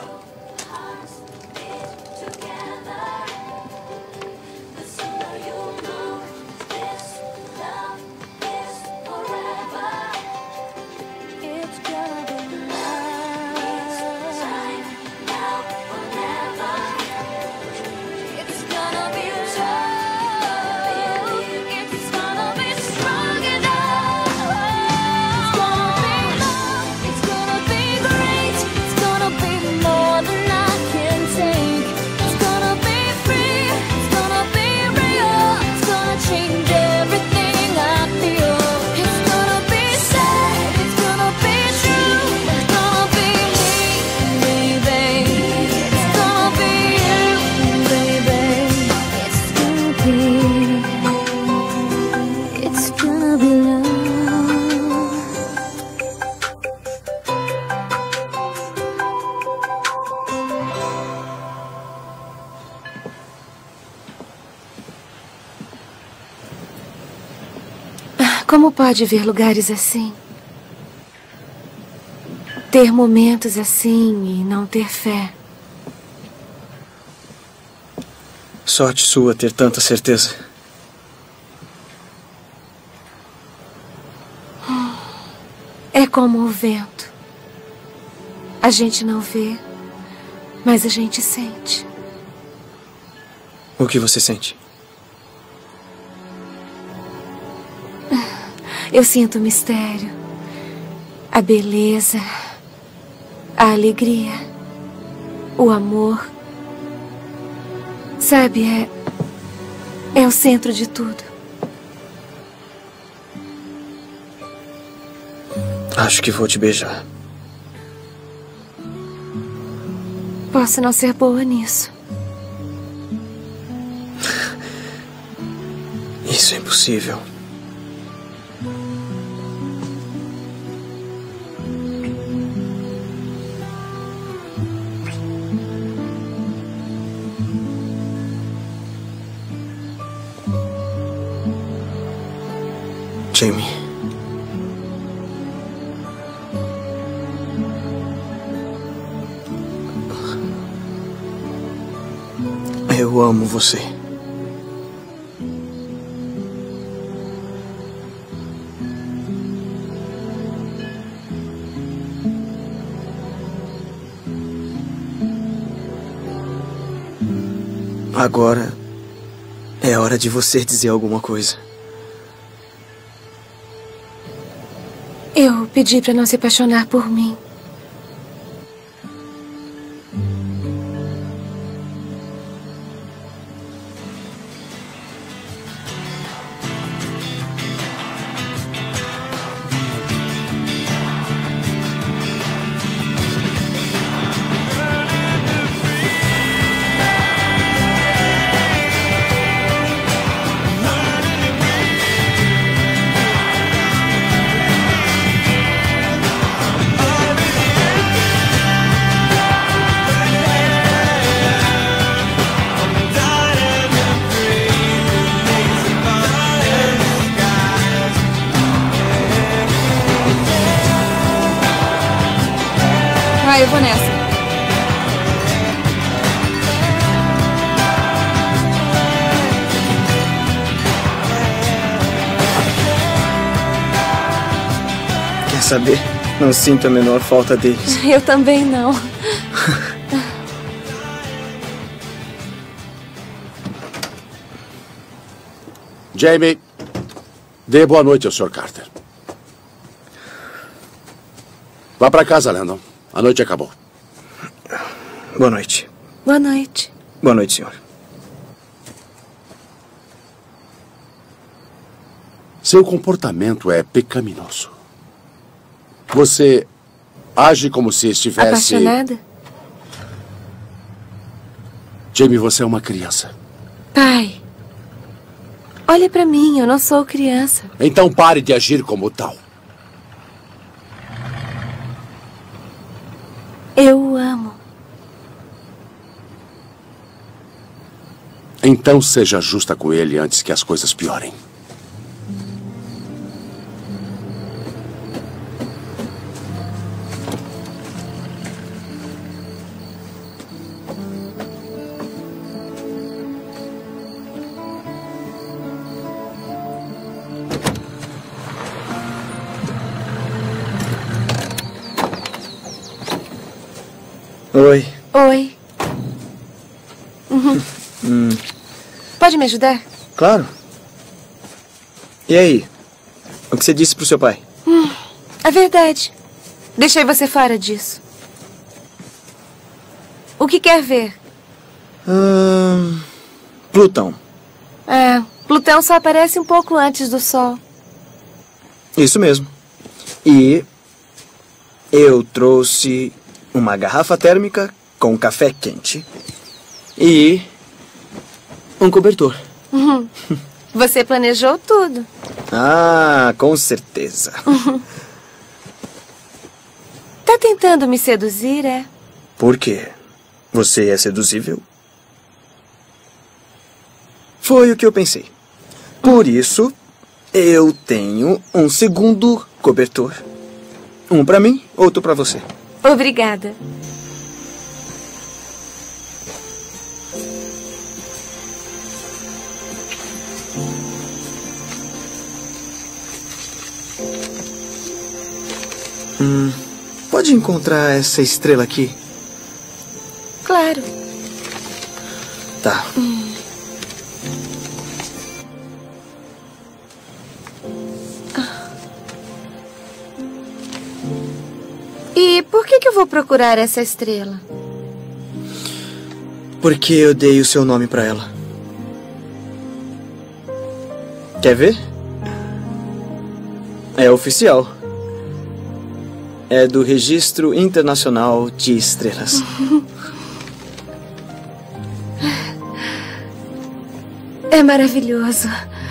Como pode ver lugares assim? Ter momentos assim e não ter fé. Sorte sua ter tanta certeza. É como o vento. A gente não vê, mas a gente sente. O que você sente? Eu sinto o mistério, a beleza, a alegria, o amor. Sabe, é, é o centro de tudo. Acho que vou te beijar. Posso não ser boa nisso. Isso é impossível. Jamie. Eu amo você. Agora é hora de você dizer alguma coisa. Eu pedi pra não se apaixonar por mim. I eu vou nessa. Quer saber? Não sinto a menor falta deles. Eu também não. Jamie, dê boa noite ao senhor Carter. Vá para casa, Landon. A noite acabou. Boa noite. Boa noite. Boa noite, senhor. Seu comportamento é pecaminoso. Você age como se estivesse... Apaixonada? Jamie, você é uma criança. Pai, olhe pra mim, eu não sou criança. Então pare de agir como tal. Eu o amo. Então seja justa com ele antes que as coisas piorem. Oi. Oi. Uhum. Hum, Pode me ajudar? claro. E aí? O que você disse pro seu pai? Hum, é verdade. Deixei você fora disso. O que quer ver? Hum, Plutão. É, Plutão só aparece um pouco antes do Sol. Isso mesmo. E eu trouxe uma garrafa térmica com café quente e um cobertor. Uhum. Você planejou tudo. Ah, com certeza. Uhum. Tá tentando me seduzir, é? Por quê? Você é seduzível? Foi o que eu pensei. Por isso, eu tenho um segundo cobertor. Um pra mim, outro pra você. Obrigada. Hum, pode encontrar essa estrela aqui? Claro. Tá. Hum. E por que que eu vou procurar essa estrela? Porque eu dei o seu nome pra ela. Quer ver? É oficial. É do Registro Internacional de Estrelas. É maravilhoso.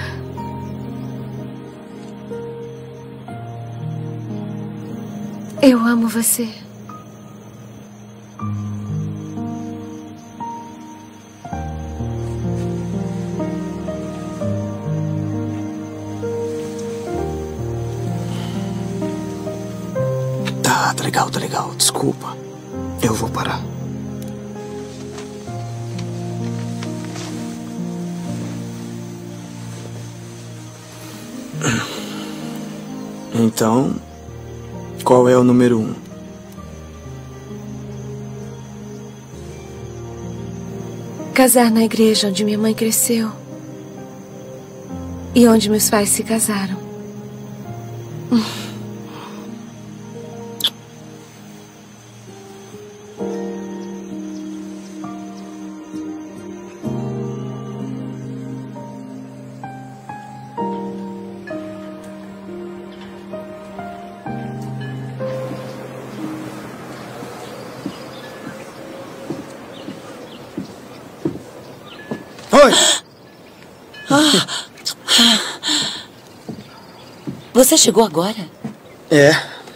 Eu amo você. Tá, tá legal, tá legal. Desculpa. Eu vou parar. Então, qual é o número um? Casar na igreja onde minha mãe cresceu. E onde meus pais se casaram. Oi! Ah. Você chegou agora? É.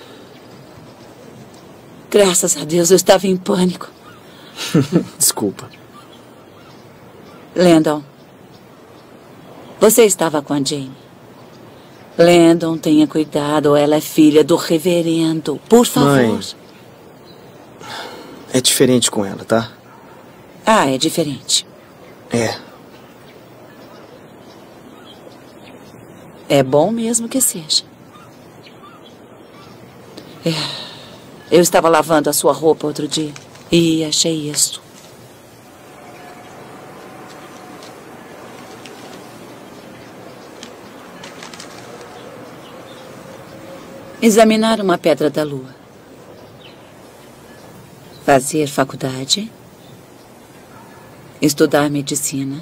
Graças a Deus, eu estava em pânico. Desculpa. Landon, você estava com a Jamie. Landon, tenha cuidado, ela é filha do reverendo. Por favor. Mãe. É diferente com ela, tá? Ah, é diferente. É. É bom mesmo que seja. É. Eu estava lavando a sua roupa outro dia e achei isto. Examinar uma pedra da lua. Fazer faculdade. Estudar medicina.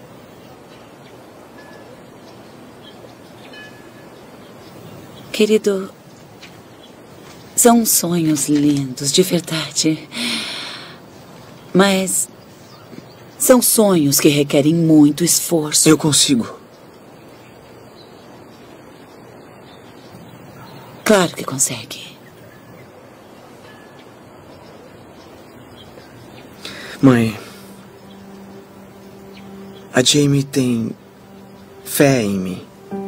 Querido, são sonhos lindos, de verdade. Mas são sonhos que requerem muito esforço. Eu consigo. Claro que consegue. Mãe, a Jamie tem fé em mim.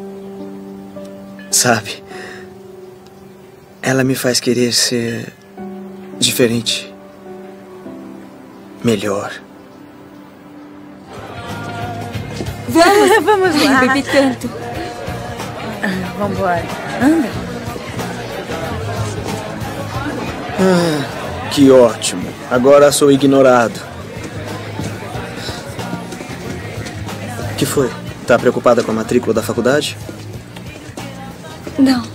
Sabe? Ela me faz querer ser diferente. Melhor. Vamos, vamos lá. Bebi tanto. Ah, vambora. Anda. Ah, que ótimo. Agora sou ignorado. O que foi? Tá preocupada com a matrícula da faculdade? Não.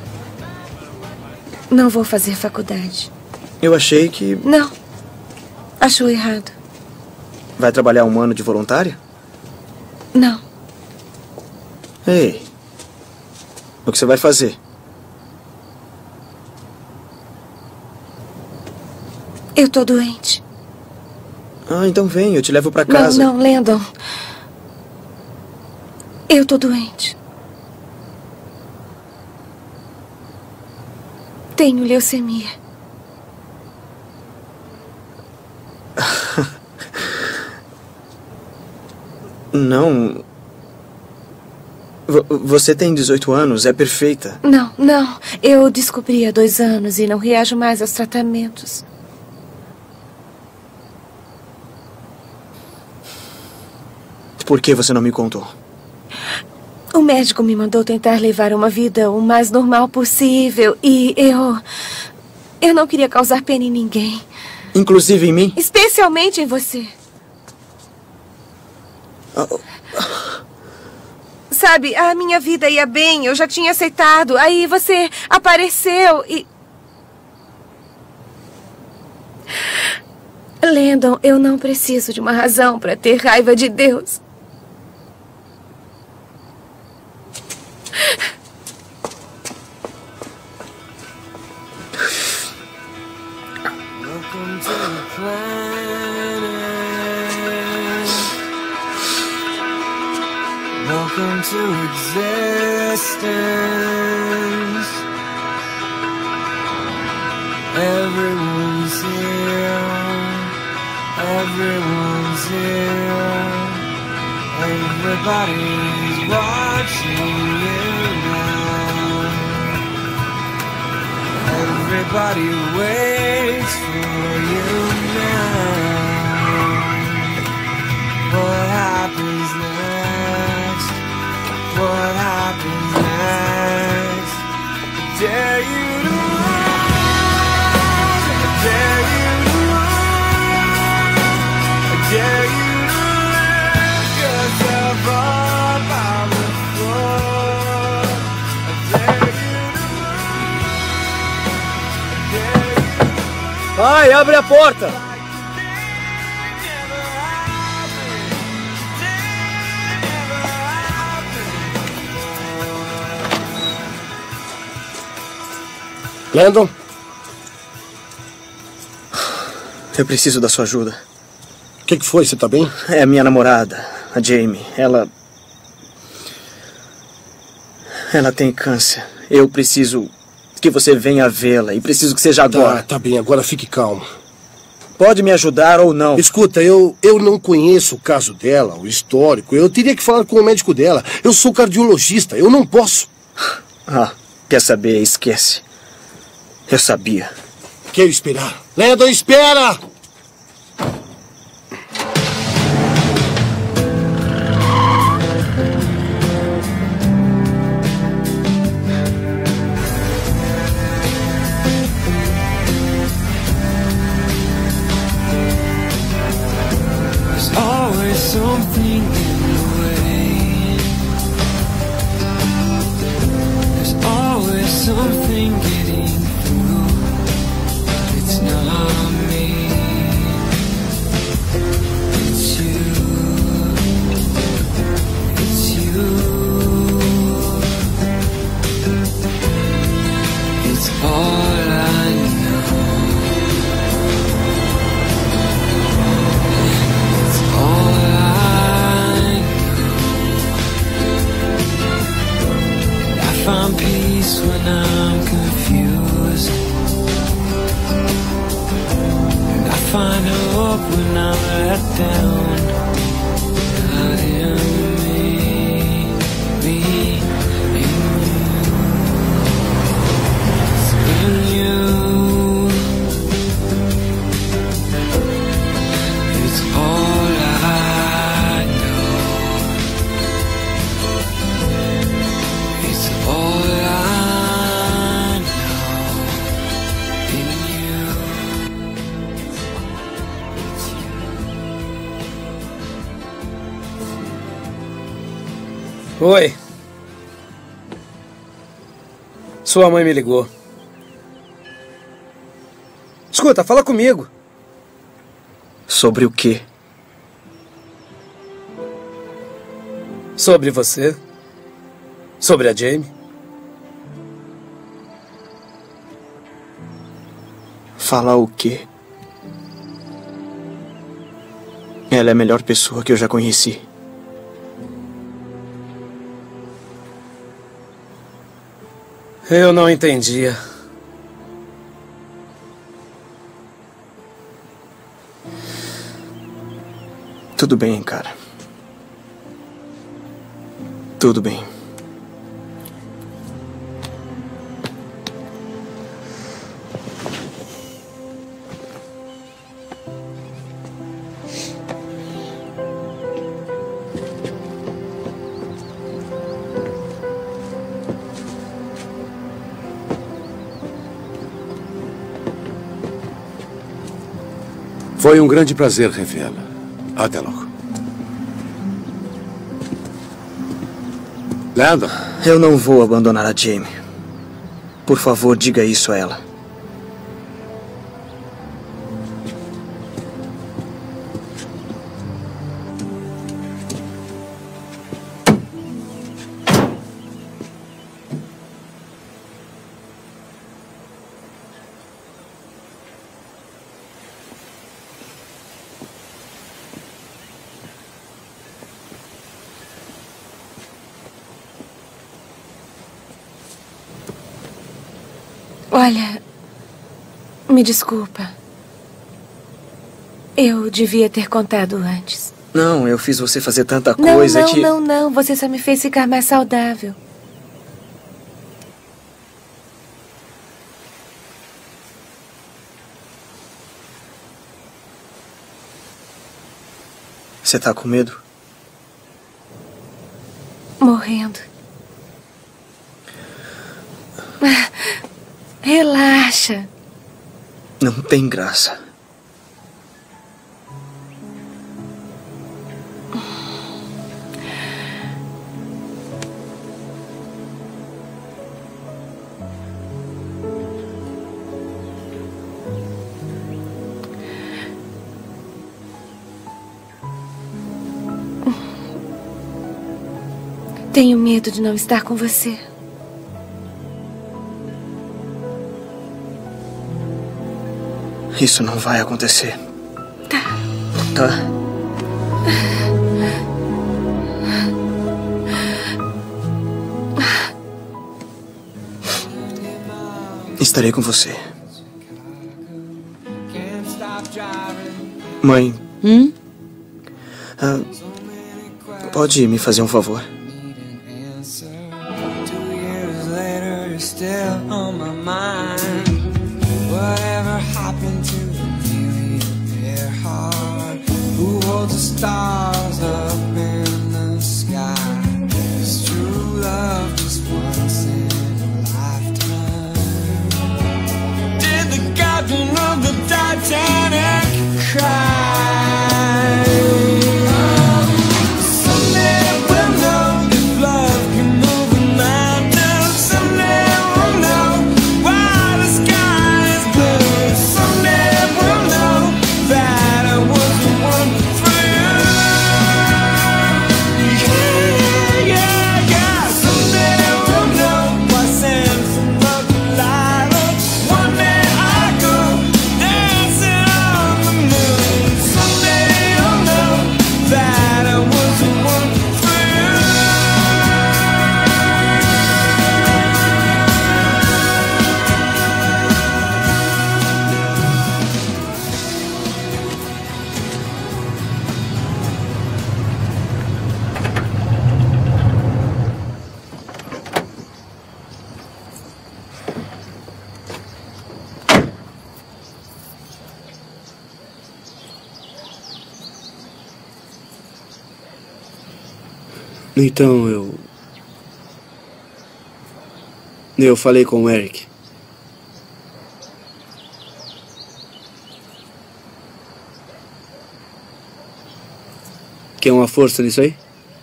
Não vou fazer faculdade. Eu achei que... Não. Achou errado. Vai trabalhar um ano de voluntária? Não. Ei. O que você vai fazer? Eu tô doente. Ah, então vem, eu te levo pra casa. Não, não, Landon. Eu tô doente. Tenho leucemia. Não. V- você tem dezoito anos, é perfeita. Não, não. Eu descobri há dois anos e não reajo mais aos tratamentos. Por que você não me contou? O médico me mandou tentar levar uma vida o mais normal possível e eu... Eu não queria causar pena em ninguém. Inclusive em mim? Especialmente em você. Oh. Sabe, a minha vida ia bem, eu já tinha aceitado. Aí você apareceu e... Landon, eu não preciso de uma razão para ter raiva de Deus. Welcome to the planet. Welcome to existence. Everyone's here. Everyone's here. Everybody's watching you now. Everybody waits for you now. What happens next? What happens next? I dare you to run. I dare you to run. I dare you to lift yourself up out of the floor. I dare you to Pai, abre a porta! Landon? Eu preciso da sua ajuda. O que, que foi? Você tá bem? É a minha namorada, a Jamie. Ela... Ela tem câncer. Eu preciso que você venha vê-la e preciso que seja agora. Tá, tá bem. Agora fique calmo. Pode me ajudar ou não. Escuta, eu, eu não conheço o caso dela, o histórico. Eu teria que falar com o médico dela. Eu sou cardiologista. Eu não posso. Ah, quer saber? Esquece. Eu sabia. quero esperar. Landon, espera! There's always something in the way. There's always something getting through. It's not me, it's you, it's you. It's all I know. It's all I know. I find peace when I'm confused. Find hope when I'm let down. Not in me, me, in you. It's in you. It's all I know. It's all I know. In you. Oi. Sua mãe me ligou. Escuta, fala comigo. Sobre o quê? Sobre você. Sobre a Jamie. Falar o quê? Ela é a melhor pessoa que eu já conheci. Eu não entendia. Tudo bem, cara. Tudo bem. Foi um grande prazer revê-la. Até logo. Landon. Eu não vou abandonar a Jamie. Por favor, diga isso a ela. Olha, me desculpa. Eu devia ter contado antes. Não, eu fiz você fazer tanta Não, coisa não, que... não, não. Você só me fez ficar mais saudável. Você tá com medo? Morrendo. Relaxa. Não tem graça. Tenho medo de não estar com você. Isso não vai acontecer. Tá. Tá? Estarei com você. Mãe. Hum? Ah, pode me fazer um favor? Still on my mind. Whatever holds the stars up in the sky. Is true love just once in a lifetime? Did the captain of the Titanic cry? Someday we'll know if love can move a mountain. Someday we'll know why the sky is blue. Someday we'll know that I was the one for you. Yeah, yeah, yeah. Someday we'll know why Samson loved Delilah. One day I go dancing on the moon. Someday you'll know that I was the one for you. Então eu. Eu falei com o Eric. Quer uma força nisso aí?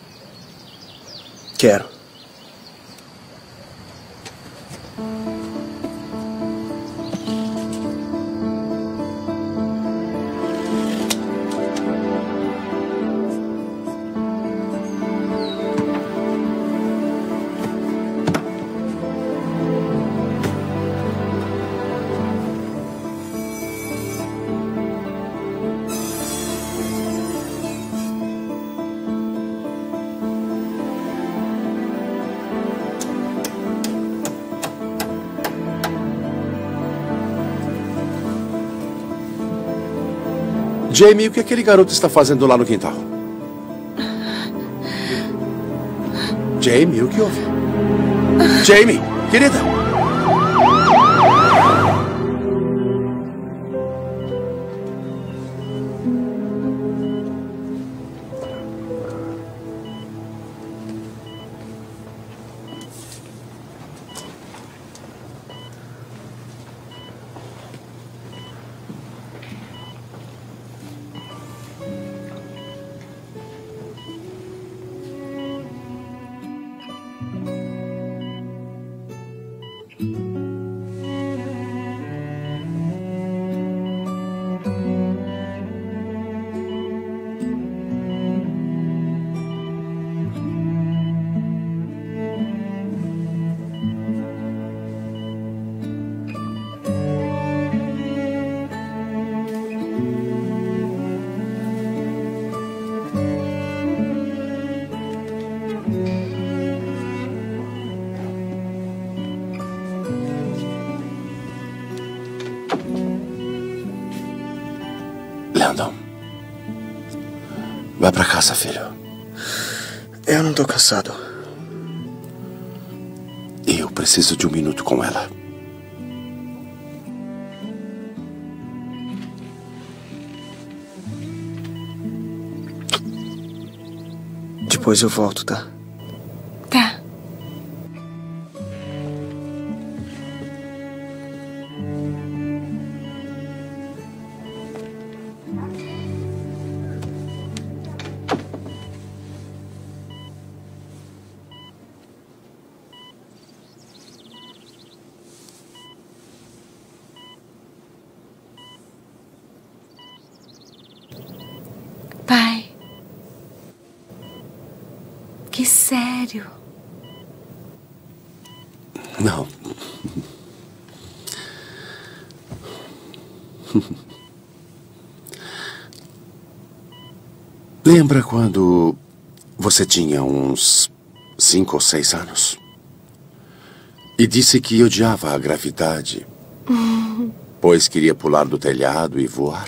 Quero. Jamie, o que aquele garoto está fazendo lá no quintal? Jamie, o que houve? Jamie, querida! Landon, vai pra casa, filho. Eu não tô cansado. Eu preciso de um minuto com ela. Depois eu volto, tá? Tá. Pai. Que sério. Não. Lembra quando você tinha uns cinco ou seis anos? E disse que odiava a gravidade, pois queria pular do telhado e voar?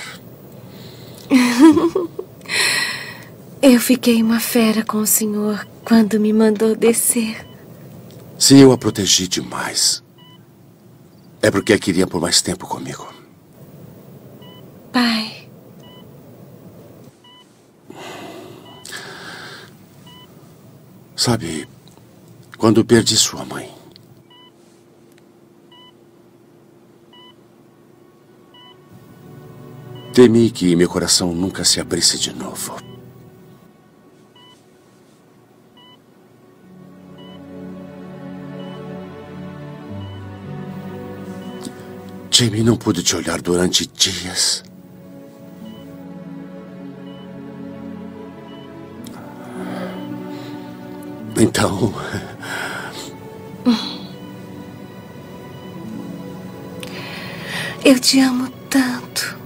Eu fiquei uma fera com o senhor quando me mandou descer. Se eu a protegi demais, é porque a queria por mais tempo comigo. Pai. Sabe, quando perdi sua mãe, temi que meu coração nunca se abrisse de novo. Jamie não pude te olhar durante dias. Então... Eu te amo tanto.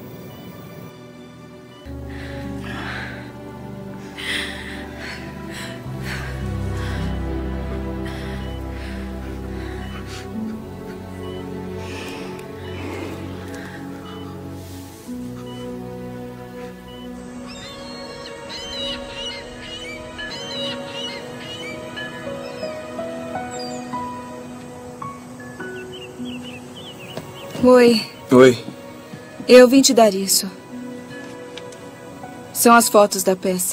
Oi. Oi. Eu vim te dar isso. São as fotos da peça.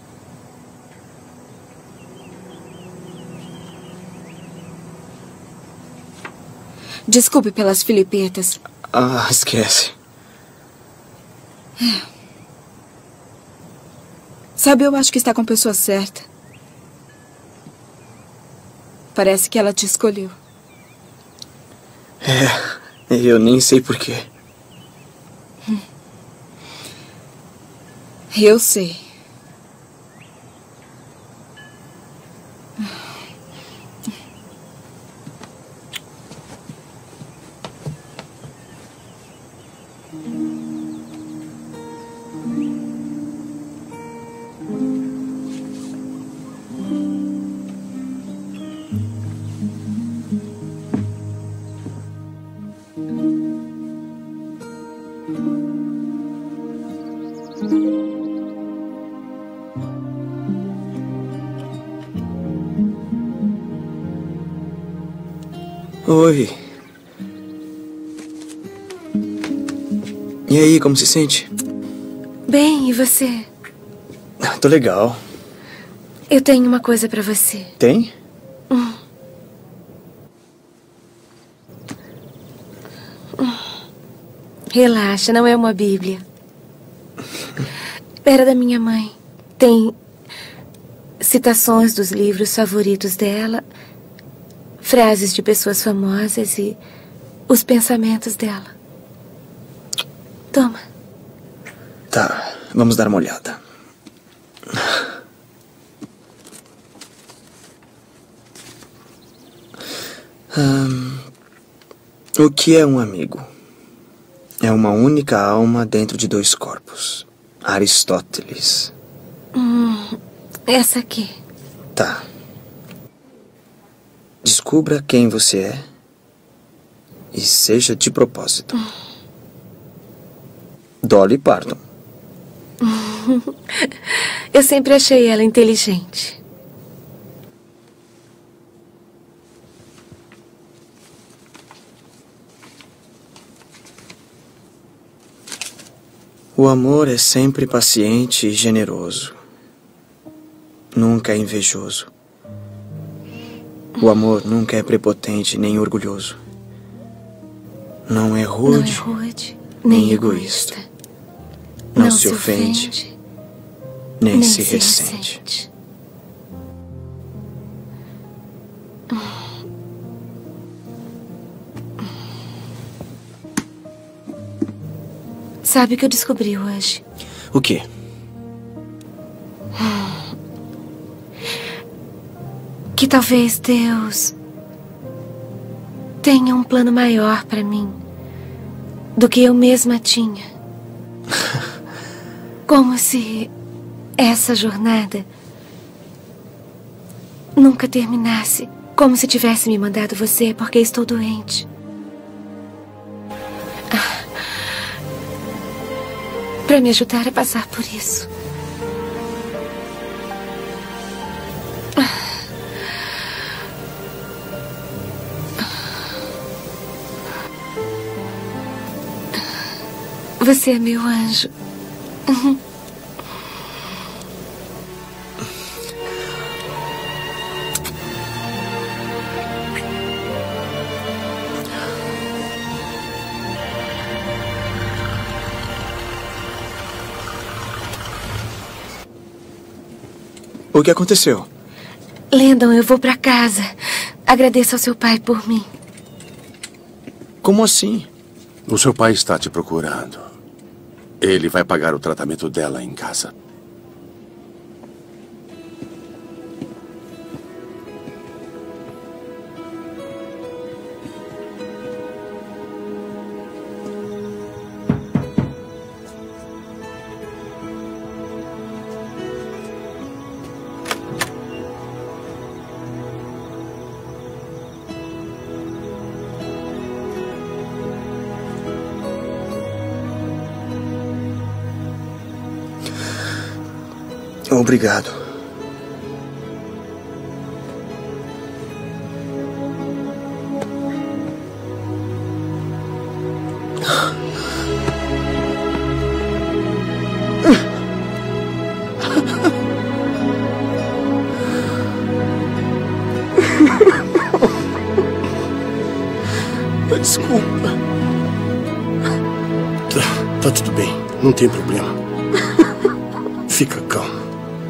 Desculpe pelas filipetas. Ah, esquece. Sabe, eu acho que está com a pessoa certa. Parece que ela te escolheu. É, eu nem sei porquê. Eu sei. Oi. E aí, como se sente? Bem, e você? Tô legal. Eu tenho uma coisa pra você. Tem? Hum. Hum. Relaxa, não é uma bíblia. Era da minha mãe. Tem citações dos livros favoritos dela, frases de pessoas famosas e os pensamentos dela. Toma. Tá, vamos dar uma olhada. Hum, o que é um amigo? É uma única alma dentro de dois corpos. Aristóteles. Hum, essa aqui. Tá. Descubra quem você é e seja de propósito. Dolly Parton. Eu sempre achei ela inteligente. O amor é sempre paciente e generoso. Nunca é invejoso. O amor nunca é prepotente nem orgulhoso. Não é rude, Não é rude nem, nem egoísta. egoísta. Não, Não se se ofende, ofende, nem, nem se se ressente. ressente. Sabe o que eu descobri hoje? O quê? Que talvez Deus tenha um plano maior para mim do que eu mesma tinha. Como se essa jornada nunca terminasse. Como se tivesse me mandado você porque estou doente. Para me ajudar a passar por isso. Você é meu anjo. O que aconteceu? Landon, eu vou pra casa. Agradeça ao seu pai por mim. Como assim? O seu pai está te procurando. Ele vai pagar o tratamento dela em casa. Obrigado. Desculpa. Tá, tá tudo bem. Não tem problema. Fica calmo.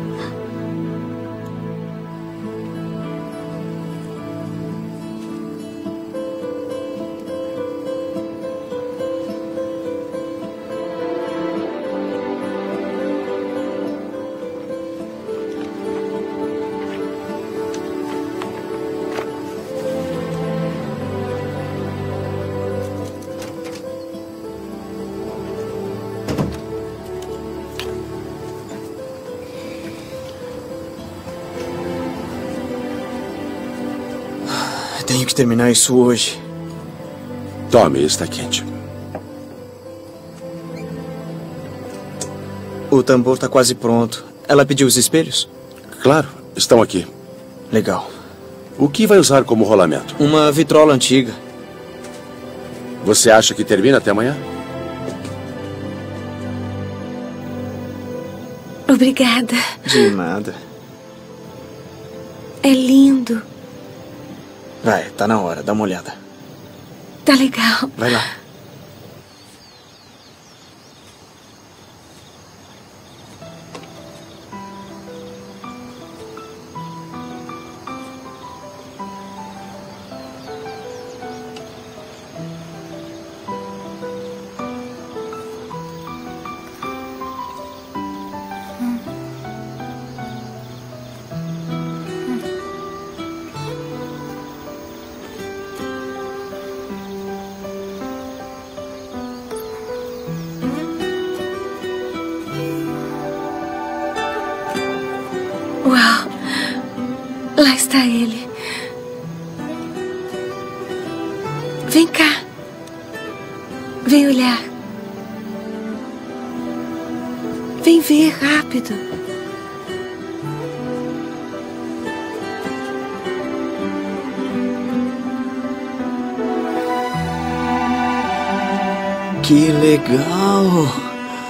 Tenho que terminar isso hoje. Tome, está quente. O tambor está quase pronto. Ela pediu os espelhos? Claro, estão aqui. Legal. O que vai usar como rolamento? Uma vitrola antiga. Você acha que termina até amanhã? Obrigada. De nada. É lindo. Vai, tá na hora, dá uma olhada. Tá legal. Vai lá. Uau! Lá está ele. Vem cá. Vem olhar. Vem ver rápido. Que legal!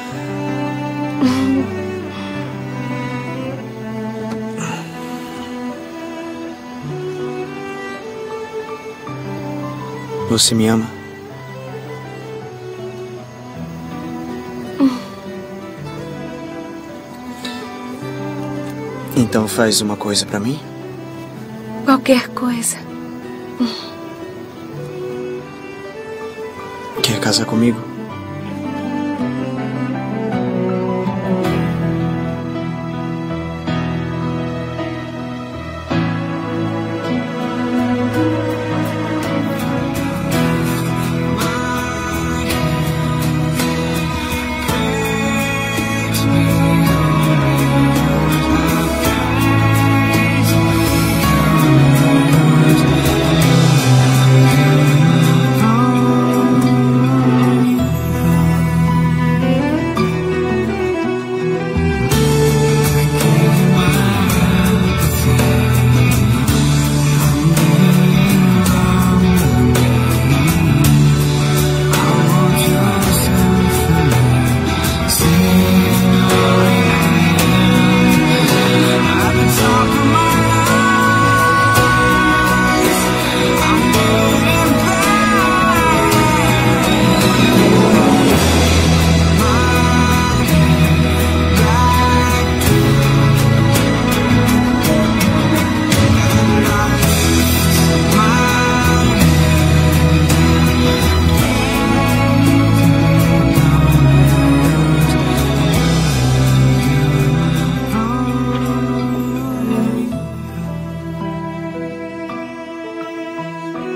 Você me ama? Então faz uma coisa pra mim? Qualquer coisa. Quer casar comigo?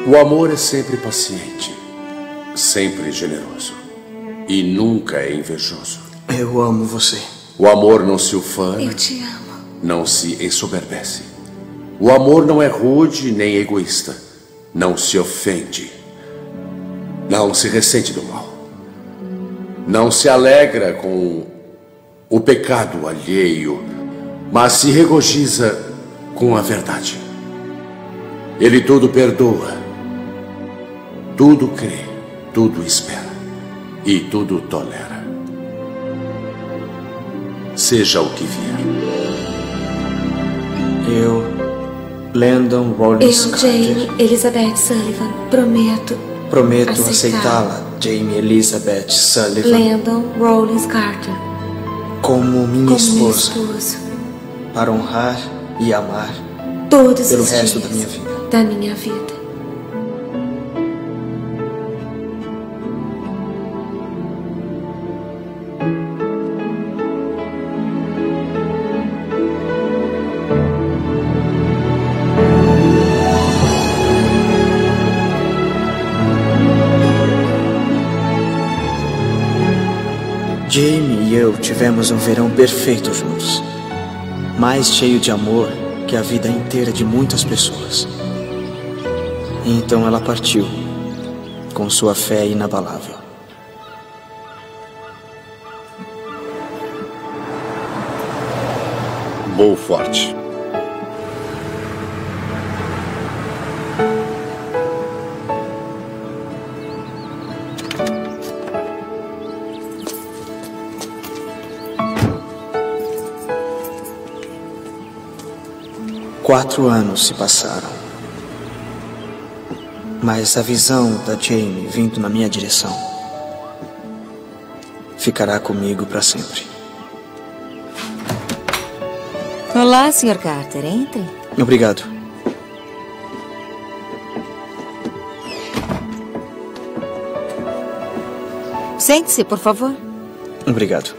O amor é sempre paciente, sempre generoso e nunca é invejoso. Eu amo você. O amor não se ufana, Eu te amo. não se ensoberbece. O amor não é rude nem egoísta, não se ofende, não se ressente do mal, não se alegra com o pecado alheio, mas se regozija com a verdade. Ele tudo perdoa, tudo crê, tudo espera e tudo tolera. Seja o que vier. Eu, Landon Eu, Rollins Carter, Jane Elizabeth Sullivan, prometo prometo aceitá-la. aceitá-la, Jamie Elizabeth Sullivan, Landon Rollins Carter, como minha como esposa, meu esposo, para honrar e amar todos pelo os resto dias da minha vida. da minha vida. Jamie e eu tivemos um verão perfeito juntos. Mais cheio de amor que a vida inteira de muitas pessoas. E então ela partiu, com sua fé inabalável. Beaufort. Quatro anos se passaram. Mas a visão da Jamie vindo na minha direção ficará comigo para sempre. Olá, senhor Carter. Entre. Obrigado. Sente-se, por favor. Obrigado.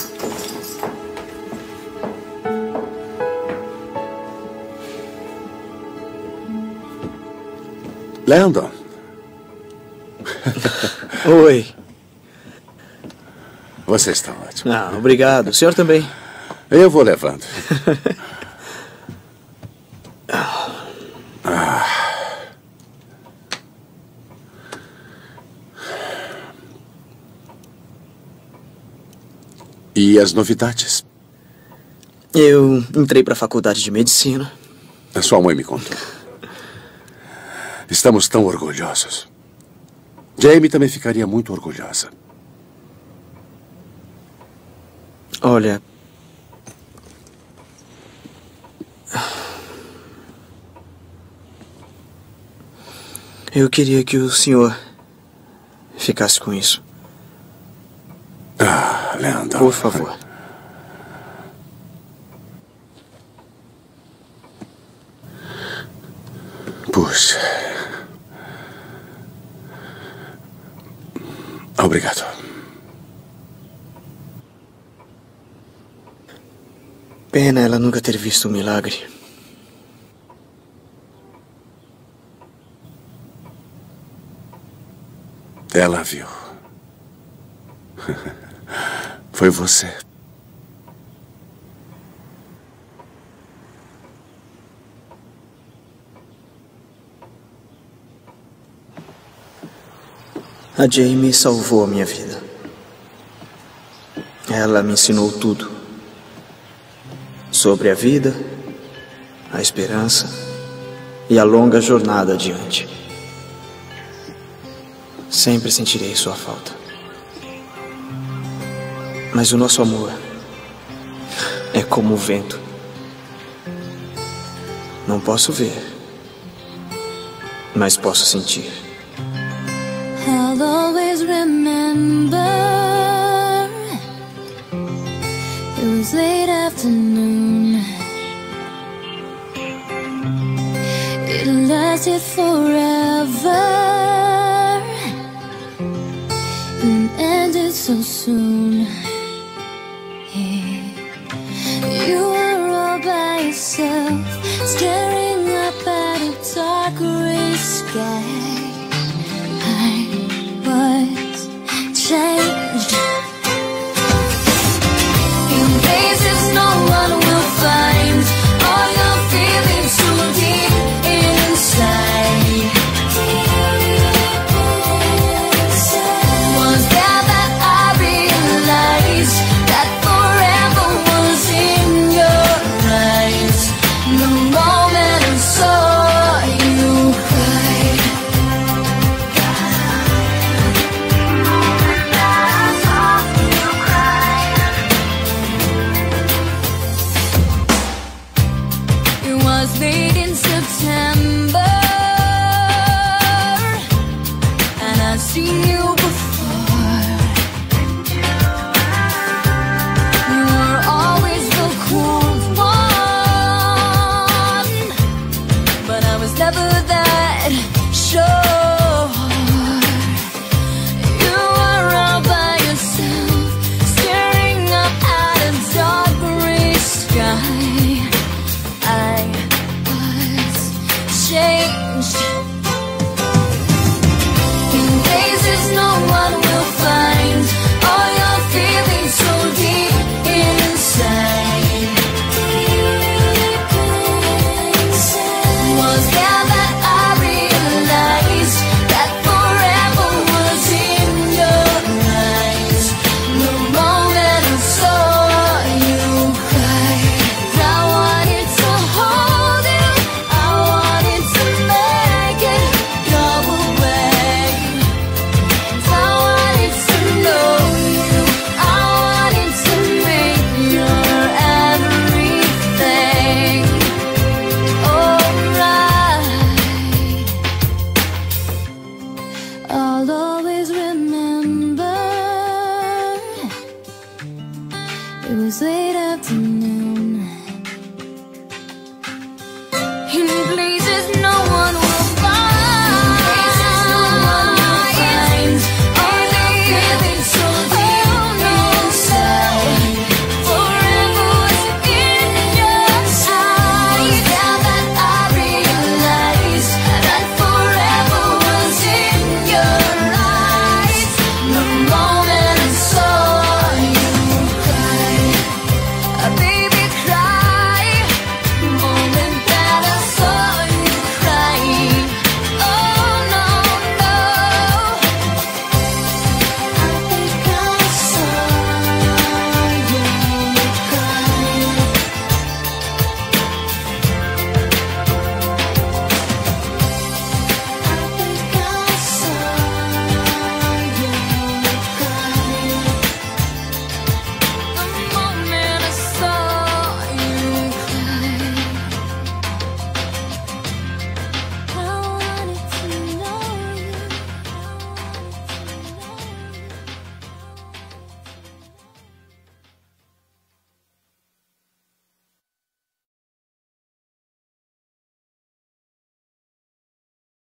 Landon. Oi. Você está ótimo. Ah, obrigado. O senhor também. Eu vou levando. Ah. E as novidades? Eu entrei para a faculdade de medicina. A sua mãe me contou. Estamos tão orgulhosos. Jamie também ficaria muito orgulhosa. Olha... Eu queria que o senhor ficasse com isso. Ah, Landon. Por favor. Puxa. Obrigado. Pena ela nunca ter visto um milagre. Ela viu. Foi você. A Jamie salvou a minha vida. Ela me ensinou tudo. Sobre a vida, a esperança e a longa jornada adiante. Sempre sentirei sua falta. Mas o nosso amor é como o vento. Não posso ver, mas posso sentir. I'll always remember it was late afternoon. It lasted forever and ended so soon. You were all by yourself, staring up at a dark gray sky. forget I was changed. In places no one will find all your feelings too deep inside. Was there that I realized that forever was in your eyes? The moment I saw you cry, it was late in September, and I've seen you before. You were always the cool one, but I was never that sure. You were all by yourself, staring up at a dark gray sky. I was changed. In places no one will find all your feelings so deep inside. Was there that I realized that forever was in your eyes? The moment I saw you cry, I wanted to hold you, I wanted to make it your way. I wanted to know you, I wanted to make your everything alright. I'll always remember it was late afternoon.